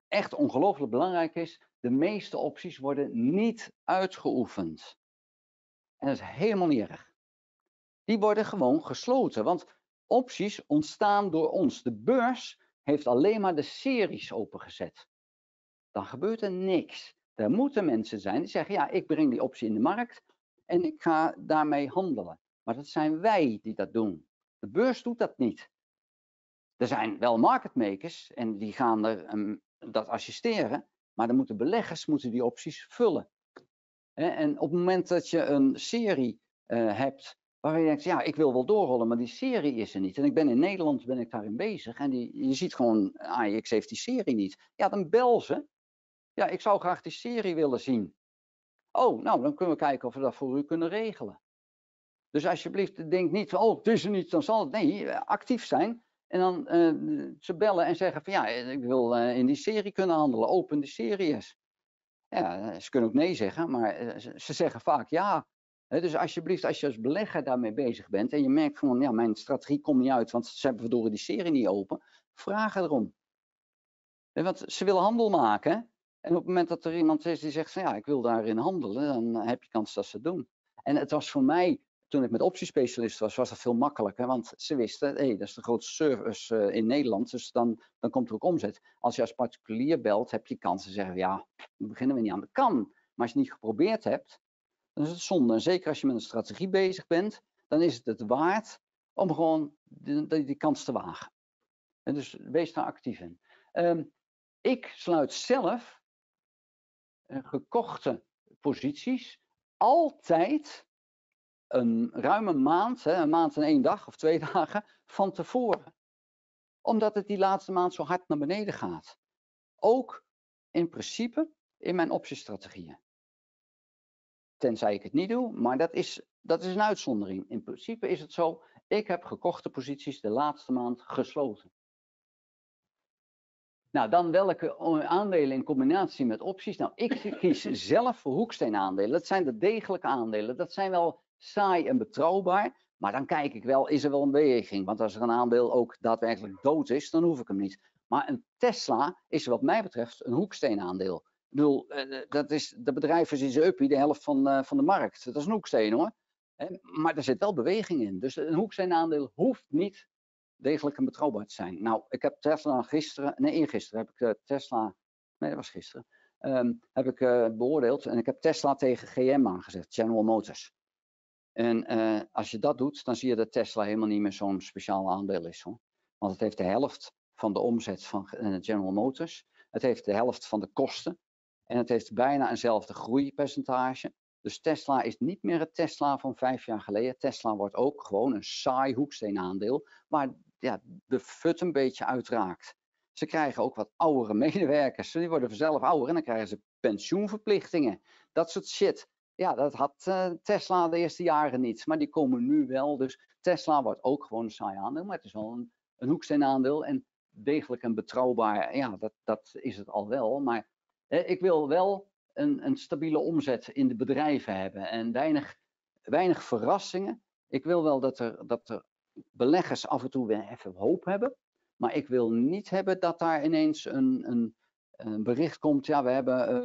echt ongelooflijk belangrijk is, de meeste opties worden niet uitgeoefend. En dat is helemaal niet erg. Die worden gewoon gesloten, want opties ontstaan door ons. De beurs heeft alleen maar de series opengezet. Dan gebeurt er niks. Er moeten mensen zijn die zeggen, ja, ik breng die optie in de markt en ik ga daarmee handelen. Maar dat zijn wij die dat doen. De beurs doet dat niet. Er zijn wel market makers en die gaan dat assisteren, maar dan moeten beleggers die opties vullen. En op het moment dat je een serie hebt waar je denkt, ja, ik wil wel doorrollen, maar die serie is er niet. En ik ben in Nederland daarin bezig en je ziet gewoon, AEX heeft die serie niet. Ja, dan bel ze. Ja, ik zou graag die serie willen zien. Oh, nou, dan kunnen we kijken of we dat voor u kunnen regelen. Dus alsjeblieft, denk niet van, oh, het is er niet, dan zal het. Nee, actief zijn. En dan ze bellen en zeggen van, ja, ik wil in die serie kunnen handelen. Open de serie eens. Ja, ze kunnen ook nee zeggen, maar ze zeggen vaak ja. Dus alsjeblieft, als je als belegger daarmee bezig bent en je merkt van, ja, mijn strategie komt niet uit, want ze hebben verdorie die serie niet open. Vraag erom. Want ze willen handel maken. En op het moment dat er iemand is die zegt van, ja, ik wil daarin handelen, dan heb je kans dat ze het doen. En het was voor mij, toen ik met optiespecialist was dat veel makkelijker. Want ze wisten, dat is de grootste service in Nederland, dus dan komt er ook omzet. Als je als particulier belt, heb je kans te zeggen, ja, daar beginnen we niet aan. Dat kan, maar als je het niet geprobeerd hebt, dan is het zonde. En zeker als je met een strategie bezig bent, dan is het waard om gewoon die kans te wagen. En dus wees daar actief in. Ik sluit zelf gekochte posities altijd een ruime maand, een maand en 1 dag of 2 dagen van tevoren. Omdat het die laatste maand zo hard naar beneden gaat. Ook in principe in mijn optiestrategieën. Tenzij ik het niet doe, maar dat is een uitzondering. In principe is het zo, ik heb gekochte posities de laatste maand gesloten. Nou, dan welke aandelen in combinatie met opties? Nou, ik kies zelf voor hoeksteenaandelen. Dat zijn de degelijke aandelen. Dat zijn wel saai en betrouwbaar. Maar dan kijk ik wel, is er wel een beweging? Want als er een aandeel ook daadwerkelijk dood is, dan hoef ik hem niet. Maar een Tesla is wat mij betreft een hoeksteenaandeel. Ik bedoel, dat bedrijf is in zijn uppie de helft van de markt. Dat is een hoeksteen hoor. Maar er zit wel beweging in. Dus een hoeksteenaandeel hoeft niet degelijk en betrouwbaar te zijn. Nou, ik heb Tesla eergisteren heb ik Tesla, nee dat was gisteren, heb ik beoordeeld en ik heb Tesla tegen GM aangezet, General Motors. En als je dat doet, dan zie je dat Tesla helemaal niet meer zo'n speciaal aandeel is hoor. Want het heeft de helft van de omzet van General Motors, het heeft de helft van de kosten en het heeft bijna eenzelfde groeipercentage. Dus Tesla is niet meer het Tesla van 5 jaar geleden. Tesla wordt ook gewoon een saai hoeksteenaandeel, waar ja, de fut een beetje uitraakt. Ze krijgen ook wat oudere medewerkers. Die worden vanzelf ouder en dan krijgen ze pensioenverplichtingen. Dat soort shit. Ja, dat had Tesla de eerste jaren niet. Maar die komen nu wel. Dus Tesla wordt ook gewoon een saai aandeel. Maar het is wel een hoeksteenaandeel. En degelijk en betrouwbaar, ja, dat is het al wel. Maar ik wil wel een stabiele omzet in de bedrijven hebben. En weinig verrassingen. Ik wil wel dat er beleggers af en toe weer even hoop hebben. Maar ik wil niet hebben dat daar ineens een bericht komt. Ja, we hebben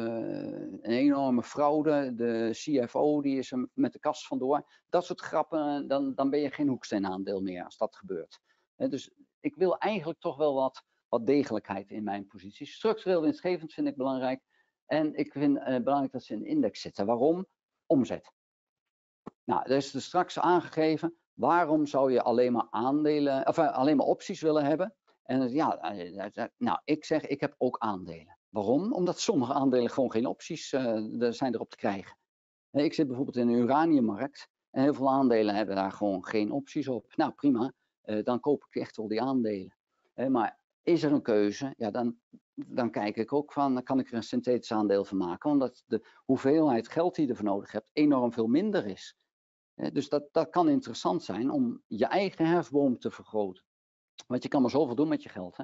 een enorme fraude. De CFO die is er met de kast vandoor. Dat soort grappen, dan ben je geen hoeksteenaandeel meer als dat gebeurt. Dus ik wil eigenlijk toch wel wat degelijkheid in mijn posities. Structureel winstgevend vind ik belangrijk. En ik vind belangrijk dat ze in de index zitten. Waarom? Omzet. Nou, dat is er straks aangegeven. Waarom zou je alleen maar alleen maar opties willen hebben? En ja, nou, ik zeg, ik heb ook aandelen. Waarom? Omdat sommige aandelen gewoon geen opties zijn erop te krijgen. Ik zit bijvoorbeeld in de uraniummarkt en heel veel aandelen hebben daar gewoon geen opties op. Nou, prima, dan koop ik echt wel die aandelen. Maar is er een keuze? Ja, dan kijk ik ook van, kan ik er een synthetisch aandeel van maken? Omdat de hoeveelheid geld die je ervoor nodig hebt enorm veel minder is. Dus dat kan interessant zijn om je eigen hefboom te vergroten. Want je kan maar zoveel doen met je geld. Hè?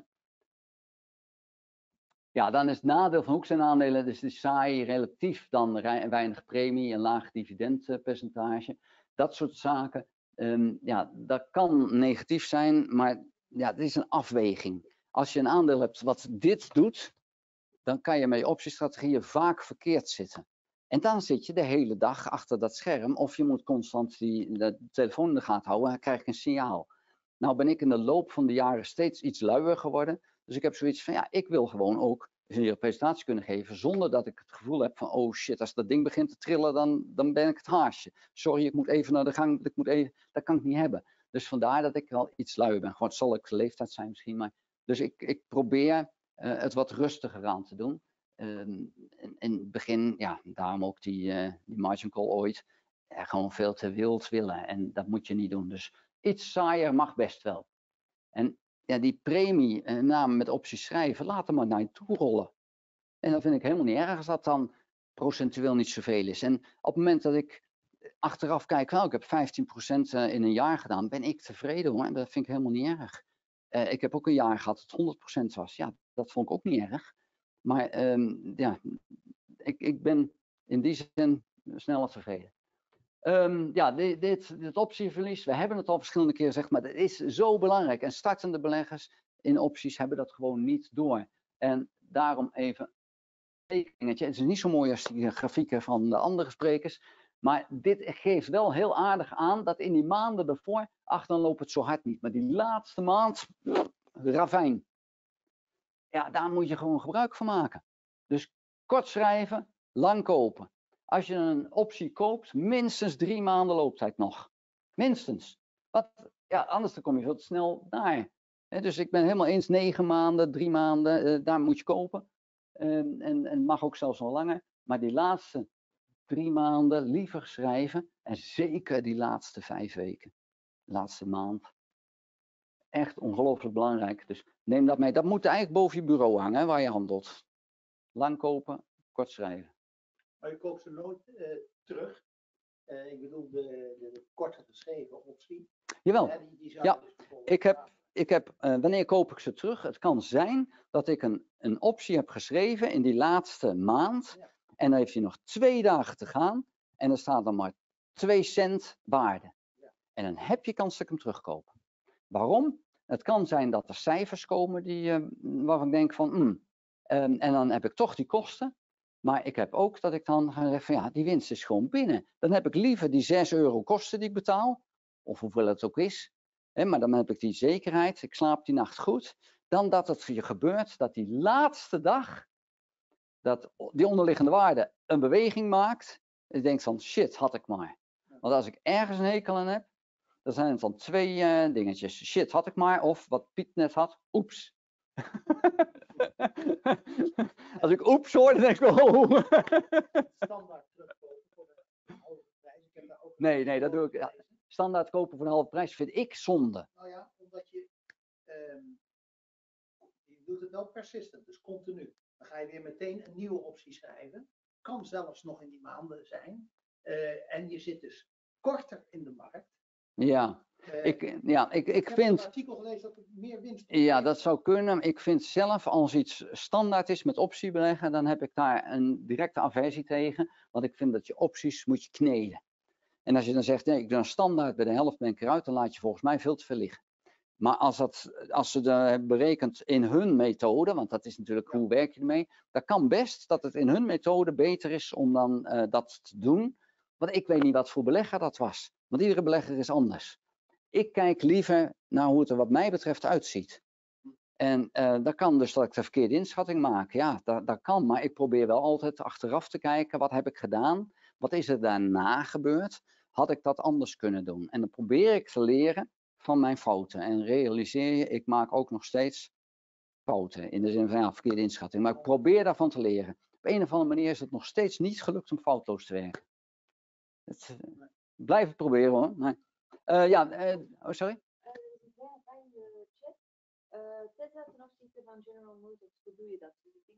Ja, dan is het nadeel van hoeksteinaandelen, dus die saai, relatief dan weinig premie, een laag dividendpercentage. Dat soort zaken, ja, dat kan negatief zijn, maar ja, het is een afweging. Als je een aandeel hebt wat dit doet, dan kan je met je optiestrategieën vaak verkeerd zitten. En dan zit je de hele dag achter dat scherm of je moet constant de telefoon in de gaten houden, dan krijg ik een signaal. Nou ben ik in de loop van de jaren steeds iets luier geworden. Dus ik heb zoiets van, ja, ik wil gewoon ook hier een presentatie kunnen geven zonder dat ik het gevoel heb van, oh shit, als dat ding begint te trillen, dan ben ik het haasje. Sorry, ik moet even naar de gang, dat kan ik niet hebben. Dus vandaar dat ik wel iets luier ben. Gewoon, het zal ook de leeftijd zijn misschien, maar... Dus ik probeer het wat rustiger aan te doen. In het begin, ja, daarom ook die margin call ooit, gewoon veel te wild willen. En dat moet je niet doen. Dus iets saaier mag best wel. En ja, die premie, namen met opties schrijven, laat hem maar naar je toe rollen. En dat vind ik helemaal niet erg als dat dan procentueel niet zoveel is. En op het moment dat ik achteraf kijk, nou, ik heb 15% in een jaar gedaan, ben ik tevreden hoor. En dat vind ik helemaal niet erg. Ik heb ook een jaar gehad dat 100% was. Ja, dat vond ik ook niet erg. Maar ja, ik ben in die zin sneller tevreden. Ja, dit optieverlies, we hebben het al verschillende keren gezegd, maar dat is zo belangrijk. En startende beleggers in opties hebben dat gewoon niet door. En daarom even een tekeningetje. Het is niet zo mooi als die grafieken van de andere sprekers. Maar dit geeft wel heel aardig aan dat in die maanden ervoor, dan loopt het zo hard niet. Maar die laatste maand, ravijn. Ja, daar moet je gewoon gebruik van maken. Dus kort schrijven, lang kopen. Als je een optie koopt, minstens 3 maanden looptijd nog. Minstens. Ja, anders dan kom je veel te snel daar. Dus ik ben helemaal eens 9 maanden, 3 maanden, daar moet je kopen. En mag ook zelfs wel langer. Maar die laatste 3 maanden liever schrijven. En zeker die laatste 5 weken. De laatste maand. Echt ongelooflijk belangrijk. Dus neem dat mee. Dat moet eigenlijk boven je bureau hangen, waar je handelt. Lang kopen, kort schrijven. Maar je koopt ze nooit terug. Ik bedoel de korter geschreven optie. Jawel. Die zou Ja, dus ik heb wanneer koop ik ze terug? Het kan zijn dat ik een optie heb geschreven in die laatste maand. Ja. En dan heeft hij nog 2 dagen te gaan. En er staat dan maar 2 cent waarde. Ja. En dan heb je kans dat ik hem terugkoop. Waarom? Het kan zijn dat er cijfers komen waarvan ik denk van... en dan heb ik toch die kosten. Maar ik heb ook dat ik dan ga zeggen van ja, die winst is gewoon binnen. Dan heb ik liever die 6 euro kosten die ik betaal. Of hoeveel het ook is. Maar dan heb ik die zekerheid. Ik slaap die nacht goed. Dan dat het je gebeurt dat die laatste dag. Dat die onderliggende waarde een beweging maakt. En je denkt van shit, had ik maar. Want als ik ergens een hekel aan heb. Dan zijn het dan 2 dingetjes. Shit, had ik maar. Of wat Piet net had. Oeps. Als ik oeps hoor, dan denk ik oh. standaard terugkopen voor een halve prijs. Ik heb daar ook Nee, dat doe ik. Standaard kopen voor een halve prijs vind ik zonde. Nou ja, omdat je doet het wel persistent, dus continu. Dan ga je weer meteen een nieuwe optie schrijven. Kan zelfs nog in die maanden zijn. En je zit dus korter in de markt. Ja, ik heb vind... een artikel gelezen dat het meer winst Ja, dat zou kunnen. Ik vind zelf, als iets standaard is met optiebeleggen, dan heb ik daar een directe aversie tegen. Want ik vind dat je opties moet je kneden. En als je dan zegt, nee, ik doe een standaard bij de helft ben ik eruit, dan laat je volgens mij veel te veel liggen. Maar als ze dat hebben berekend in hun methode, want dat is natuurlijk hoe werk je ermee, dan kan best dat het in hun methode beter is om dan dat te doen. Want ik weet niet wat voor belegger dat was. Want iedere belegger is anders. Ik kijk liever naar hoe het er wat mij betreft uitziet. En dat kan dus dat ik de verkeerde inschatting maak. Ja, dat kan. Maar ik probeer wel altijd achteraf te kijken. Wat heb ik gedaan? Wat is er daarna gebeurd? Had ik dat anders kunnen doen? En dan probeer ik te leren van mijn fouten. En realiseer je, ik maak ook nog steeds fouten. In de zin van ja, verkeerde inschatting. Maar ik probeer daarvan te leren. Op een of andere manier is het nog steeds niet gelukt om foutloos te werken. Blijf het proberen hoor. Maar, sorry? Tesla ten opzichte van General Motors, hoe doe je dat?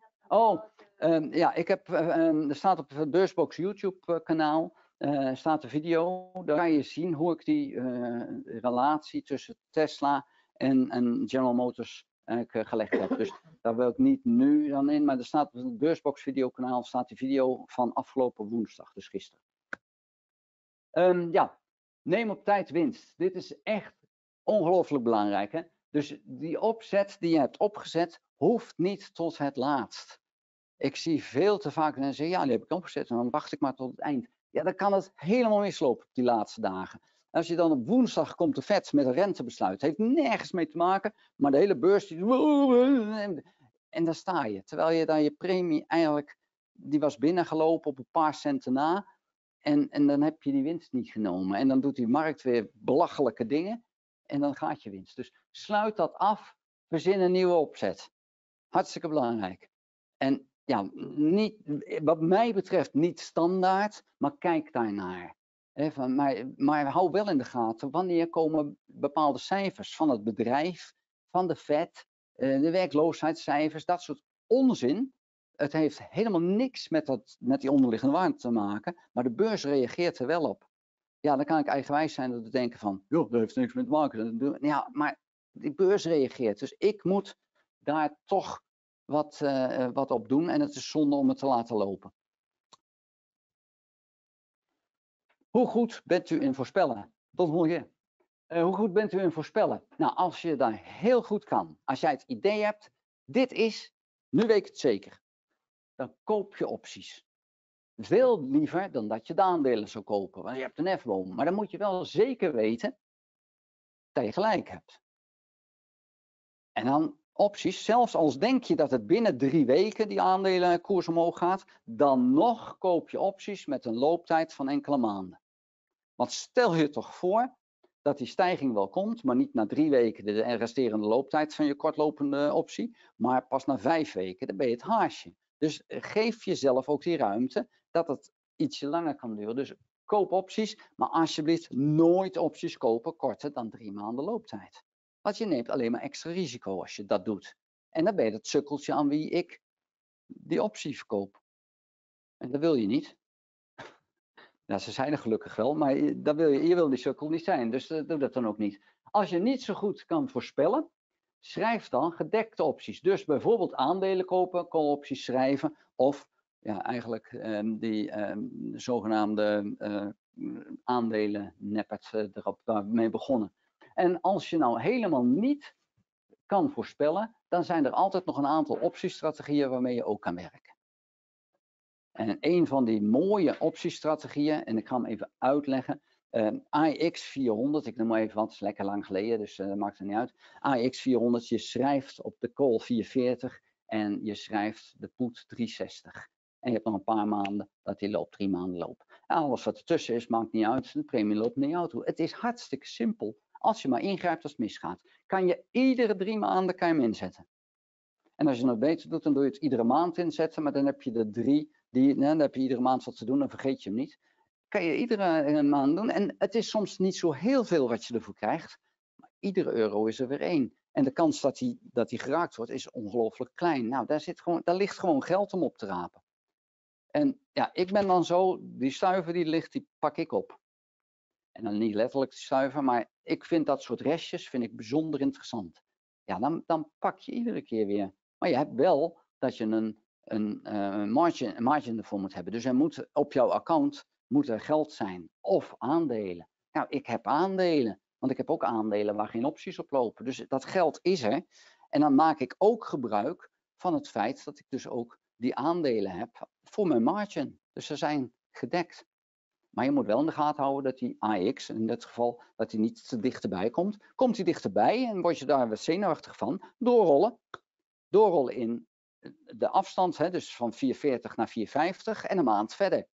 Er staat op het Beursbox YouTube kanaal staat een video. Daar kan je zien hoe ik die relatie tussen Tesla en General Motors gelegd heb. Dus daar wil ik niet nu dan in, maar er staat op het Beursbox videokanaal staat die video van afgelopen woensdag, dus gisteren. Neem op tijd winst. Dit is echt ongelooflijk belangrijk. Hè? Dus die opzet die je hebt opgezet, hoeft niet tot het laatst. Ik zie veel te vaak mensen zeggen, ja, die heb ik opgezet en dan wacht ik maar tot het eind. Ja, dan kan het helemaal mislopen op die laatste dagen. Als je dan op woensdag komt de Fed met een rentebesluit, heeft nergens mee te maken, maar de hele beurs die... En daar sta je. Terwijl je dan je premie eigenlijk, die was binnengelopen op een paar centen na. En dan heb je die winst niet genomen. En dan doet die markt weer belachelijke dingen. En dan gaat je winst. Dus sluit dat af, verzin een nieuwe opzet. Hartstikke belangrijk. En ja, niet, wat mij betreft niet standaard, maar kijk daarnaar. Maar hou wel in de gaten, wanneer komen bepaalde cijfers van het bedrijf, van de Fed, de werkloosheidscijfers, dat soort onzin. Het heeft helemaal niks met die onderliggende waarde te maken, maar de beurs reageert er wel op. Ja, dan kan ik eigenwijs zijn dat we denken van, joh, dat heeft niks mee te maken. Ja, maar die beurs reageert, dus ik moet daar toch wat op doen en het is zonde om het te laten lopen. Hoe goed bent u in voorspellen? Tot volgende keer. Hoe goed bent u in voorspellen? Nou, als je daar heel goed kan, als jij het idee hebt, dit is, nu weet ik het zeker, dan koop je opties. Veel liever dan dat je de aandelen zou kopen, want je hebt een F-boom. Maar dan moet je wel zeker weten dat je gelijk hebt. En dan opties, zelfs als denk je dat het binnen 3 weken die aandelenkoers omhoog gaat, dan nog koop je opties met een looptijd van enkele maanden. Want stel je toch voor dat die stijging wel komt, maar niet na 3 weken de resterende looptijd van je kortlopende optie, maar pas na 5 weken, dan ben je het haasje. Dus geef jezelf ook die ruimte dat het ietsje langer kan duren. Dus koop opties, maar alsjeblieft nooit opties kopen korter dan 3 maanden looptijd. Want je neemt alleen maar extra risico als je dat doet. En dan ben je dat sukkeltje aan wie ik die optie verkoop. En dat wil je niet. Ja, ze zijn er gelukkig wel, maar je wil die sukkel niet zijn. Dus doe dat dan ook niet. Als je niet zo goed kan voorspellen, schrijf dan gedekte opties. Dus bijvoorbeeld aandelen kopen, call-opties schrijven. Of ja, eigenlijk die zogenaamde aandelen neppert erop waar we mee begonnen. En als je nou helemaal niet kan voorspellen, dan zijn er altijd nog een aantal optiestrategieën waarmee je ook kan werken. En een van die mooie optiestrategieën, en ik ga hem even uitleggen, AX 400, ik noem maar even wat, is lekker lang geleden, dus dat maakt het niet uit. AX 400, je schrijft op de call 440 en je schrijft de put 360. En je hebt nog een paar maanden dat die loopt, 3 maanden loopt. En alles wat ertussen is, maakt niet uit, de premie loopt naar jou toe. Het is hartstikke simpel. Als je maar ingrijpt als het misgaat, kan je iedere 3 maanden kan je hem inzetten. En als je het beter doet, dan doe je het iedere maand inzetten, maar dan heb je de 3, dan heb je iedere maand wat te doen, dan vergeet je hem niet. Kan je iedere maand doen. En het is soms niet zo heel veel wat je ervoor krijgt, maar iedere euro is er weer 1. En de kans dat die geraakt wordt, is ongelooflijk klein. Nou, daar ligt gewoon geld om op te rapen. En ja, ik ben dan zo, die stuiver die ligt, die pak ik op. En dan niet letterlijk de stuiver, maar ik vind dat soort restjes vind ik bijzonder interessant. Ja, dan pak je iedere keer weer. Maar je hebt wel dat je een margin ervoor moet hebben. Dus er moet op jouw account moet er geld zijn. Of aandelen. Nou, ik heb aandelen. Want ik heb ook aandelen waar geen opties op lopen. Dus dat geld is er. En dan maak ik ook gebruik van het feit dat ik dus ook die aandelen heb voor mijn margin. Dus ze zijn gedekt. Maar je moet wel in de gaten houden dat die AX, in dit geval, dat die niet te dichterbij komt. Komt die dichterbij en word je daar wat zenuwachtig van, doorrollen. Doorrollen in de afstand, dus van 440 naar 450 en een maand verder.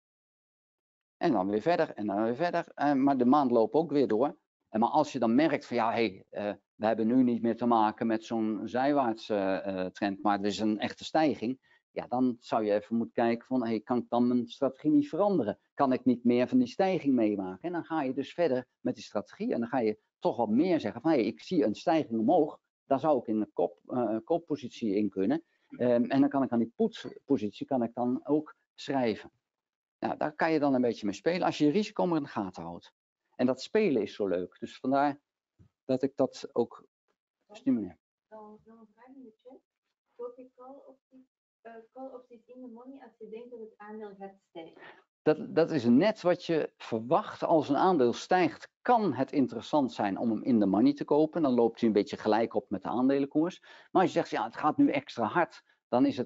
En dan weer verder en dan weer verder. Maar de maand loopt ook weer door. Maar als je dan merkt van ja, we hebben nu niet meer te maken met zo'n zijwaartse trend, maar er is een echte stijging. Ja, dan zou je even moeten kijken van, kan ik dan mijn strategie niet veranderen? Kan ik niet meer van die stijging meemaken? En dan ga je dus verder met die strategie. En dan ga je toch wat meer zeggen van, ik zie een stijging omhoog. Daar zou ik in de kooppositie in kunnen. En dan kan ik aan die put-positie kan ik dan ook schrijven. Nou, daar kan je dan een beetje mee spelen als je je risico maar in de gaten houdt. En dat spelen is zo leuk. Dus vandaar dat ik dat ook stimuleer. Dan een vraag in de chat. Koop je call-opties in de money als je denkt dat het aandeel gaat stijgen? Dat is net wat je verwacht. Als een aandeel stijgt, kan het interessant zijn om hem in de money te kopen. Dan loopt hij een beetje gelijk op met de aandelenkoers. Maar als je zegt, ja, het gaat nu extra hard, dan is het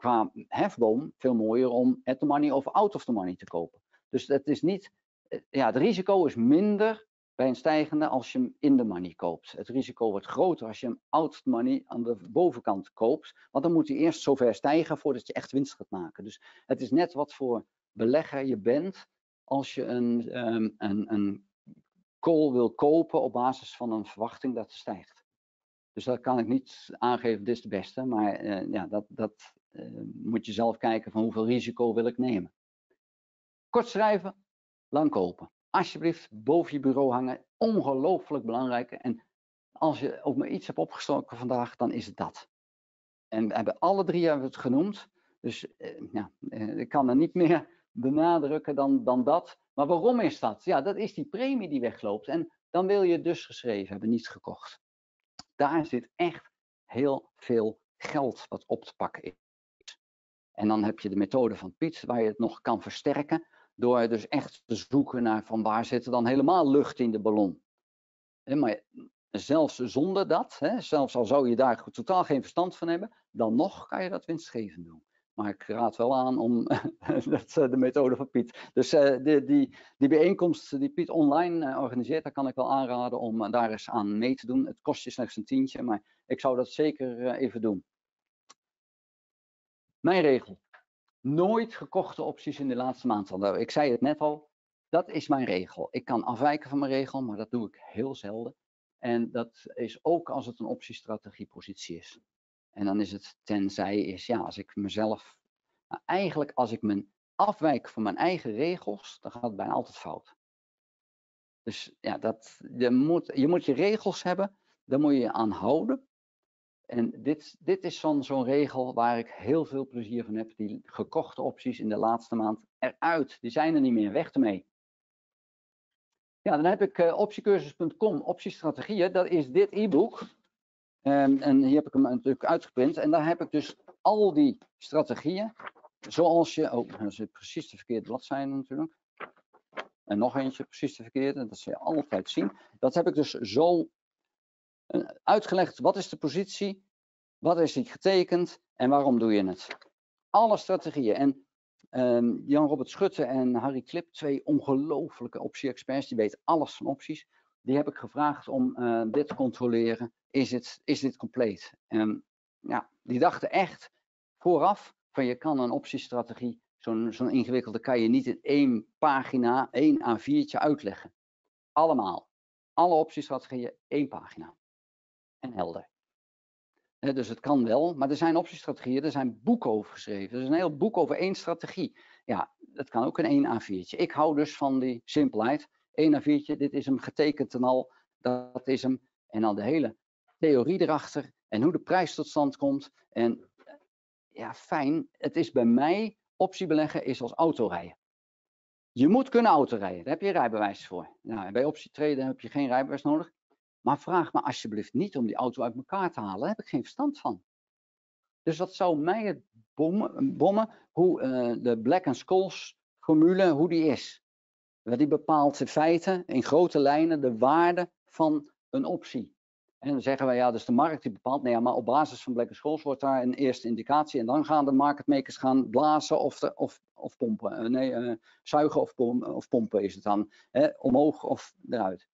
qua hefboom veel mooier om at the money of out of the money te kopen. Dus het is niet, ja, het risico is minder bij een stijgende als je hem in de money koopt. Het risico wordt groter als je hem out of the money aan de bovenkant koopt, want dan moet hij eerst zover stijgen voordat je echt winst gaat maken. Dus het is net wat voor belegger je bent als je een call wil kopen op basis van een verwachting dat het stijgt. Dus dat kan ik niet aangeven, dit is de beste, maar ja, dat moet je zelf kijken van hoeveel risico wil ik nemen. Kort schrijven, lang kopen. Alsjeblieft, boven je bureau hangen, ongelooflijk belangrijk. En als je ook maar iets hebt opgestoken vandaag, dan is het dat. En we hebben alle drie het genoemd, dus ik kan er niet meer benadrukken dan dat. Maar waarom is dat? Ja, dat is die premie die wegloopt. En dan wil je het dus geschreven hebben, niet gekocht. Daar zit echt heel veel geld wat op te pakken is. En dan heb je de methode van Piet, waar je het nog kan versterken, door dus echt te zoeken naar van waar zit er dan helemaal lucht in de ballon. Maar zelfs zonder dat, zelfs al zou je daar totaal geen verstand van hebben, dan nog kan je dat winstgevend doen. Maar ik raad wel aan om de methode van Piet. Dus die bijeenkomst die Piet online organiseert, daar kan ik wel aanraden om daar eens aan mee te doen. Het kost je slechts een tientje, maar ik zou dat zeker even doen. Mijn regel. Nooit gekochte opties in de laatste maand. Ik zei het net al, dat is mijn regel. Ik kan afwijken van mijn regel, maar dat doe ik heel zelden. En dat is ook als het een optiestrategiepositie is. En dan is het tenzij is, ja, als ik mezelf, nou eigenlijk als ik me afwijk van mijn eigen regels, dan gaat het bijna altijd fout. Dus ja, je moet je regels hebben, daar moet je je aan houden. En dit is zo'n regel waar ik heel veel plezier van heb. Die gekochte opties in de laatste maand eruit. Die zijn er niet meer, weg ermee. Ja, dan heb ik optiecursus.com, optiestrategieën. Dat is dit e-book. En hier heb ik hem natuurlijk uitgeprint. En daar heb ik dus al die strategieën. Zoals je, oh, dat is precies de verkeerde bladzijde natuurlijk. En nog eentje, precies de verkeerde. Dat zul je altijd zien. Dat heb ik dus zo uitgelegd. Wat is de positie? Wat is die getekend? En waarom doe je het? Alle strategieën. En Jan-Robert Schutte en Harry Klip, twee ongelofelijke optie-experts, die weten alles van opties. Die heb ik gevraagd om dit te controleren. Is dit compleet? Ja, die dachten echt vooraf van je kan een optiestrategie, zo'n ingewikkelde, kan je niet in één pagina, één A4'tje uitleggen. Allemaal. Alle optiestrategieën, één pagina. En helder. Dus het kan wel, maar er zijn optiestrategieën, er zijn boeken over geschreven. Er is een heel boek over één strategie. Ja, dat kan ook in één A4'tje. Ik hou dus van die simpelheid. Eén A4'tje, dit is hem getekend en al, dat is hem. En dan de hele theorie erachter en hoe de prijs tot stand komt. En ja, fijn, het is bij mij, optiebeleggen is als autorijden. Je moet kunnen autorijden, daar heb je rijbewijs voor. Nou, bij optietraden heb je geen rijbewijs nodig. Maar vraag me alsjeblieft niet om die auto uit elkaar te halen. Daar heb ik geen verstand van. Dus dat zou mij het bommen hoe de Black & Scholes formule, hoe die is. Die bepaalt in feite in grote lijnen de waarde van een optie. En dan zeggen wij, ja, dat is de markt die bepaalt. Nee, ja, maar op basis van Black & Scholes wordt daar een eerste indicatie. En dan gaan de marketmakers gaan blazen of pompen. Zuigen of pompen is het dan. Omhoog of eruit.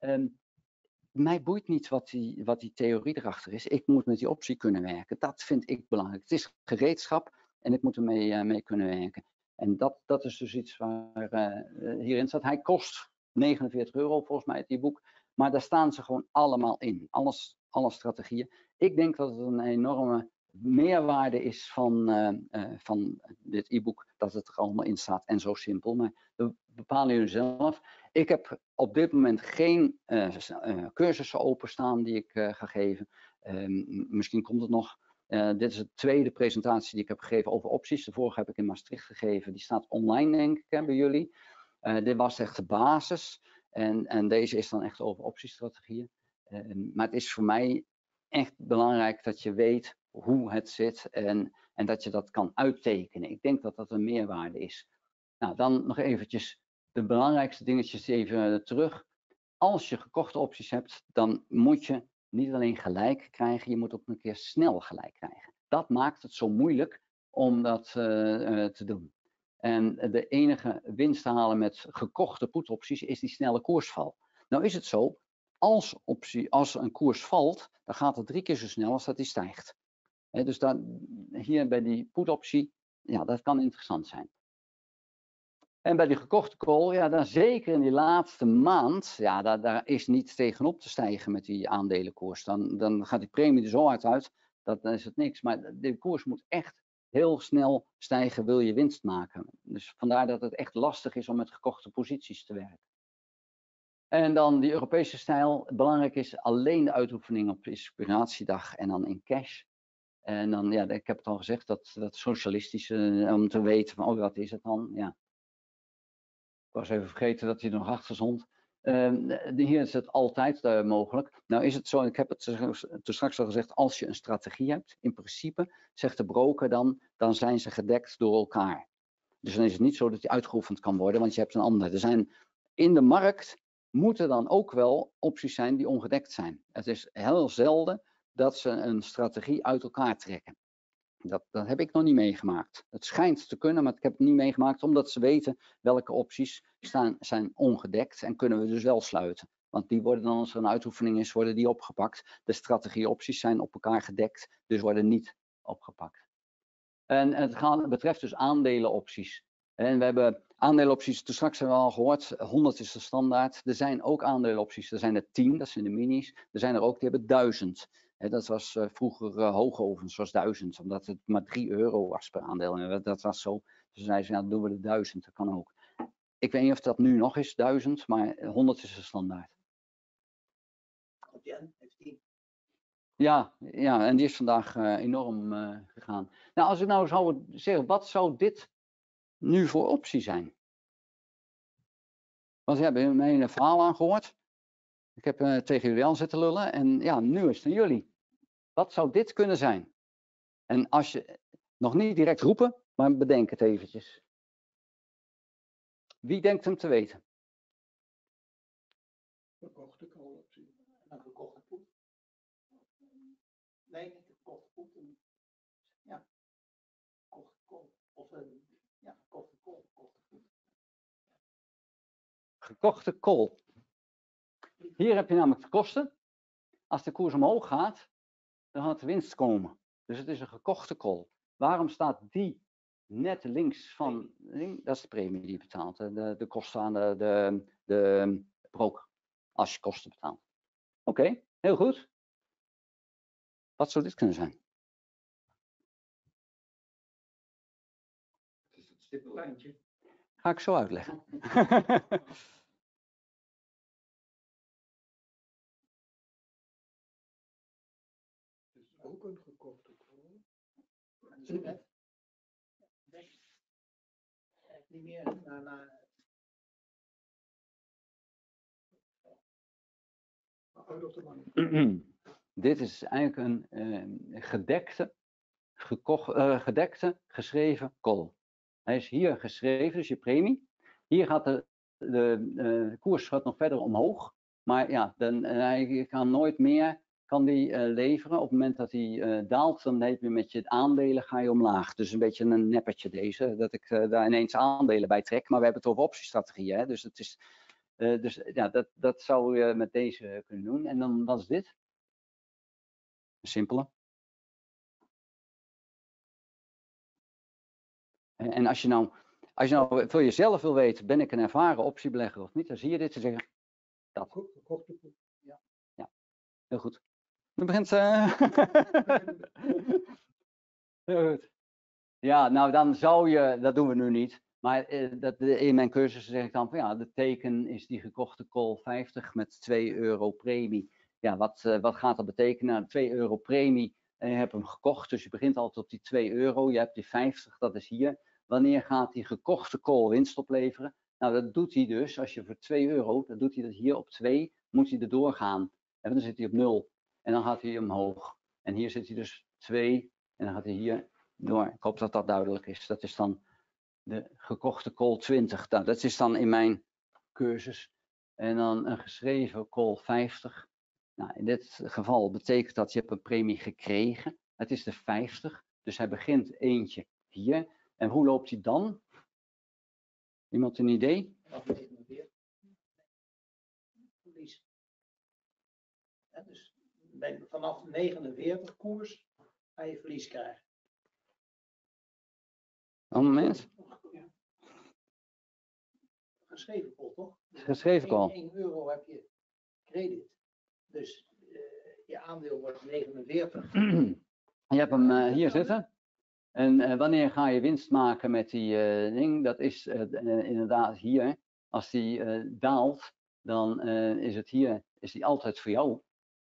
Mij boeit niet wat die theorie erachter is. Ik moet met die optie kunnen werken. Dat vind ik belangrijk. Het is gereedschap en ik moet ermee mee kunnen werken. En dat is dus iets waar hierin staat. Hij kost €49 volgens mij, het e-book. Maar daar staan ze gewoon allemaal in. Alle strategieën. Ik denk dat het een enorme meerwaarde is van dit e-book. Dat het er allemaal in staat en zo simpel. Maar dat bepalen jullie zelf. Ik heb op dit moment geen cursussen openstaan die ik ga geven. Misschien komt het nog. Dit is de tweede presentatie die ik heb gegeven over opties. De vorige heb ik in Maastricht gegeven. Die staat online, denk ik, bij jullie. Dit was echt de basis. En deze is dan echt over optiestrategieën. Maar het is voor mij echt belangrijk dat je weet hoe het zit en dat je dat kan uittekenen. Ik denk dat dat een meerwaarde is. Nou, dan nog eventjes de belangrijkste dingetjes even terug. Als je gekochte opties hebt, dan moet je niet alleen gelijk krijgen, je moet ook een keer snel gelijk krijgen. Dat maakt het zo moeilijk om dat te doen. En de enige winst te halen met gekochte put-opties is die snelle koersval. Nou is het zo, als een koers valt, dan gaat het 3 keer zo snel als dat die stijgt. Dus hier bij die put-optie, ja, dat kan interessant zijn. En bij die gekochte call, ja, dan zeker in die laatste maand, ja, daar is niets tegenop te stijgen met die aandelenkoers. Dan gaat die premie er zo hard uit, dan is het niks. Maar de koers moet echt heel snel stijgen, wil je winst maken. Dus vandaar dat het echt lastig is om met gekochte posities te werken. En dan die Europese stijl, belangrijk is alleen de uitoefening op inspiratiedag en dan in cash. En dan, ja, ik heb het al gezegd, dat socialistische, om te weten van, oh, wat is het dan? Ja. Ik was even vergeten dat hij er nog achter stond. Hier is het altijd mogelijk. Nou is het zo, ik heb het toen straks al gezegd, als je een strategie hebt, in principe, zegt de broker dan zijn ze gedekt door elkaar. Dus dan is het niet zo dat die uitgeoefend kan worden, want je hebt een ander. Er zijn in de markt moeten dan ook wel opties zijn die ongedekt zijn. Het is heel zelden dat ze een strategie uit elkaar trekken. Dat heb ik nog niet meegemaakt. Het schijnt te kunnen, maar ik heb het niet meegemaakt omdat ze weten welke opties zijn ongedekt en kunnen we dus wel sluiten. Want die worden dan, als er een uitoefening is, worden die opgepakt. De strategieopties zijn op elkaar gedekt, dus worden niet opgepakt. En het betreft dus aandelenopties. En we hebben aandelenopties, toen straks hebben we al gehoord, 100 is de standaard. Er zijn ook aandelenopties, er zijn er 10, dat zijn de minis. Er zijn er ook, die hebben 1000. Dat was vroeger Hoogovens, was 1000, omdat het maar 3 euro was per aandeel. En dat was zo. Dus zeiden ze, ja, dan doen we de 1000, dat kan ook. Ik weet niet of dat nu nog is, 1000, maar 100 is de standaard. Jen heeft 10. Ja, en die is vandaag enorm gegaan. Nou, als ik nou zou zeggen, wat zou dit nu voor optie zijn? Want we hebben mij een verhaal aangehoord. Ik heb tegen jullie al zitten lullen en ja, nu is het aan jullie. Wat zou dit kunnen zijn? En als je nog niet direct roepen, maar bedenk het eventjes. Wie denkt hem te weten? Gekochte call-optie. Een gekochte put. Nee, niet de gekochte put. Ja. Gekochte call. Of ja, gekochte call. Gekochte put. Gekochte call. Hier heb je namelijk de kosten. Als de koers omhoog gaat, dan gaat de winst komen. Dus het is een gekochte call. Waarom staat die net links van... Dat is de premie die je betaalt. De kosten aan de broker. Als je kosten betaalt. Oké, heel goed. Wat zou dit kunnen zijn? Het is het stippellijntje. Ga ik zo uitleggen. Het is ook een gekochte call. Dat is net. Niet meer naar out of the money. Dit is eigenlijk een gedekte geschreven call. Hij is hier geschreven, dus je premie. Hier gaat de koers gaat nog verder omhoog. Maar ja, hij kan nooit meer leveren. Op het moment dat hij daalt, dan heb je met je aandelen ga je omlaag. Dus een beetje een neppertje deze, dat ik daar ineens aandelen bij trek. Maar we hebben het over optiestrategieën. Dus het is... dus ja, dat zou je met deze kunnen doen. En dan wat is dit? Een simpele. En als je nou voor jezelf wil weten, ben ik een ervaren optiebelegger of niet, dan zie je dit te zeggen. Dat. Ja, heel goed. Nu begint heel goed. Ja, nou dan zou je, dat doen we nu niet. Maar in mijn cursussen zeg ik dan van ja, de teken is die gekochte call 50 met 2 euro premie. Ja, wat gaat dat betekenen? Nou, 2 euro premie en je hebt hem gekocht, dus je begint altijd op die 2 euro. Je hebt die 50, dat is hier. Wanneer gaat die gekochte call winst opleveren? Nou, dat doet hij dus, als je voor 2 euro, dan doet hij dat hier op 2, moet hij erdoor gaan. En dan zit hij op 0 en dan gaat hij omhoog. En hier zit hij dus 2 en dan gaat hij hier door. Ik hoop dat dat duidelijk is. Dat is dan de gekochte call 20. Nou, dat is dan in mijn cursus. En dan een geschreven call 50. Nou, in dit geval betekent dat je hebt een premie gekregen. Het is de 50. Dus hij begint eentje hier. En hoe loopt die dan? Iemand een idee? Vanaf 49. Verlies. Ja, dus vanaf 49 koers ga je verlies krijgen. Een moment. Geschreven call, toch? Geschreven call. 1 euro heb je credit. Dus je aandeel wordt 49. Je hebt hem hier zitten. En wanneer ga je winst maken met die ding? Dat is inderdaad hier. Als die daalt, dan is het hier, is die altijd voor jou.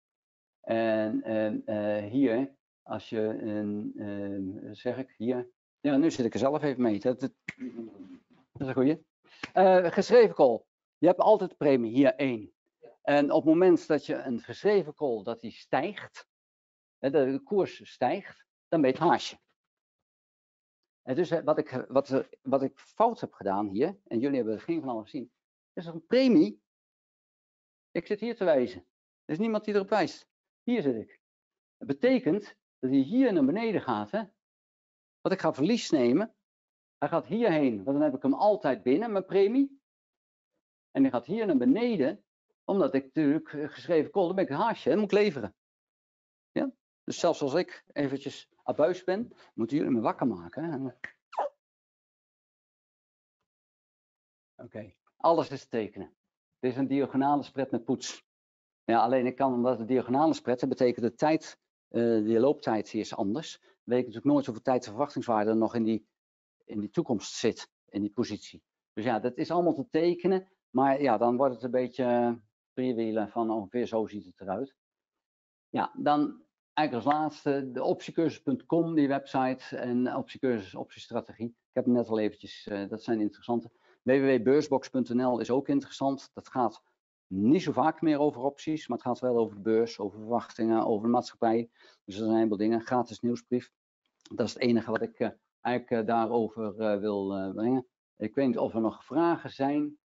En hier, als je, zeg ik hier. Ja, nu zit ik er zelf even mee. Dat is een goeie. Geschreven call. Je hebt altijd premie, hier 1. En op het moment dat je een geschreven call, dat die stijgt, de koers stijgt, dan ben je het haasje. En dus wat ik fout heb gedaan hier, en jullie hebben het geen van allen gezien, is er een premie. Ik zit hier te wijzen. Er is niemand die erop wijst. Hier zit ik. Dat betekent dat hij hier naar beneden gaat. Hè? Want ik ga verlies nemen. Hij gaat hierheen, want dan heb ik hem altijd binnen, mijn premie. En die gaat hier naar beneden, omdat ik natuurlijk geschreven call, dan ben ik het haasje, dat moet ik leveren. Ja? Dus zelfs als ik eventjes abuis ben, moeten jullie me wakker maken. Hè? Oké, alles is te tekenen. Dit is een diagonale spread met poets. Ja, alleen ik kan, omdat het diagonale spread, dat betekent de tijd, de looptijd hier is anders. Dat weet ik natuurlijk nooit hoeveel tijd de verwachtingswaarde er nog in die toekomst zit, in die positie. Dus ja, dat is allemaal te tekenen, maar ja, dan wordt het een beetje freewheelen van ongeveer zo ziet het eruit. Ja, dan eigenlijk als laatste de optiecursus.com, die website, en optiecursus, optiestrategie. Ik heb hem net al eventjes, dat zijn interessante. www.beursbox.nl is ook interessant. Dat gaat niet zo vaak meer over opties, maar het gaat wel over de beurs, over verwachtingen, over de maatschappij. Dus er zijn een heleboel dingen. Gratis nieuwsbrief. Dat is het enige wat ik eigenlijk daarover wil brengen. Ik weet niet of er nog vragen zijn.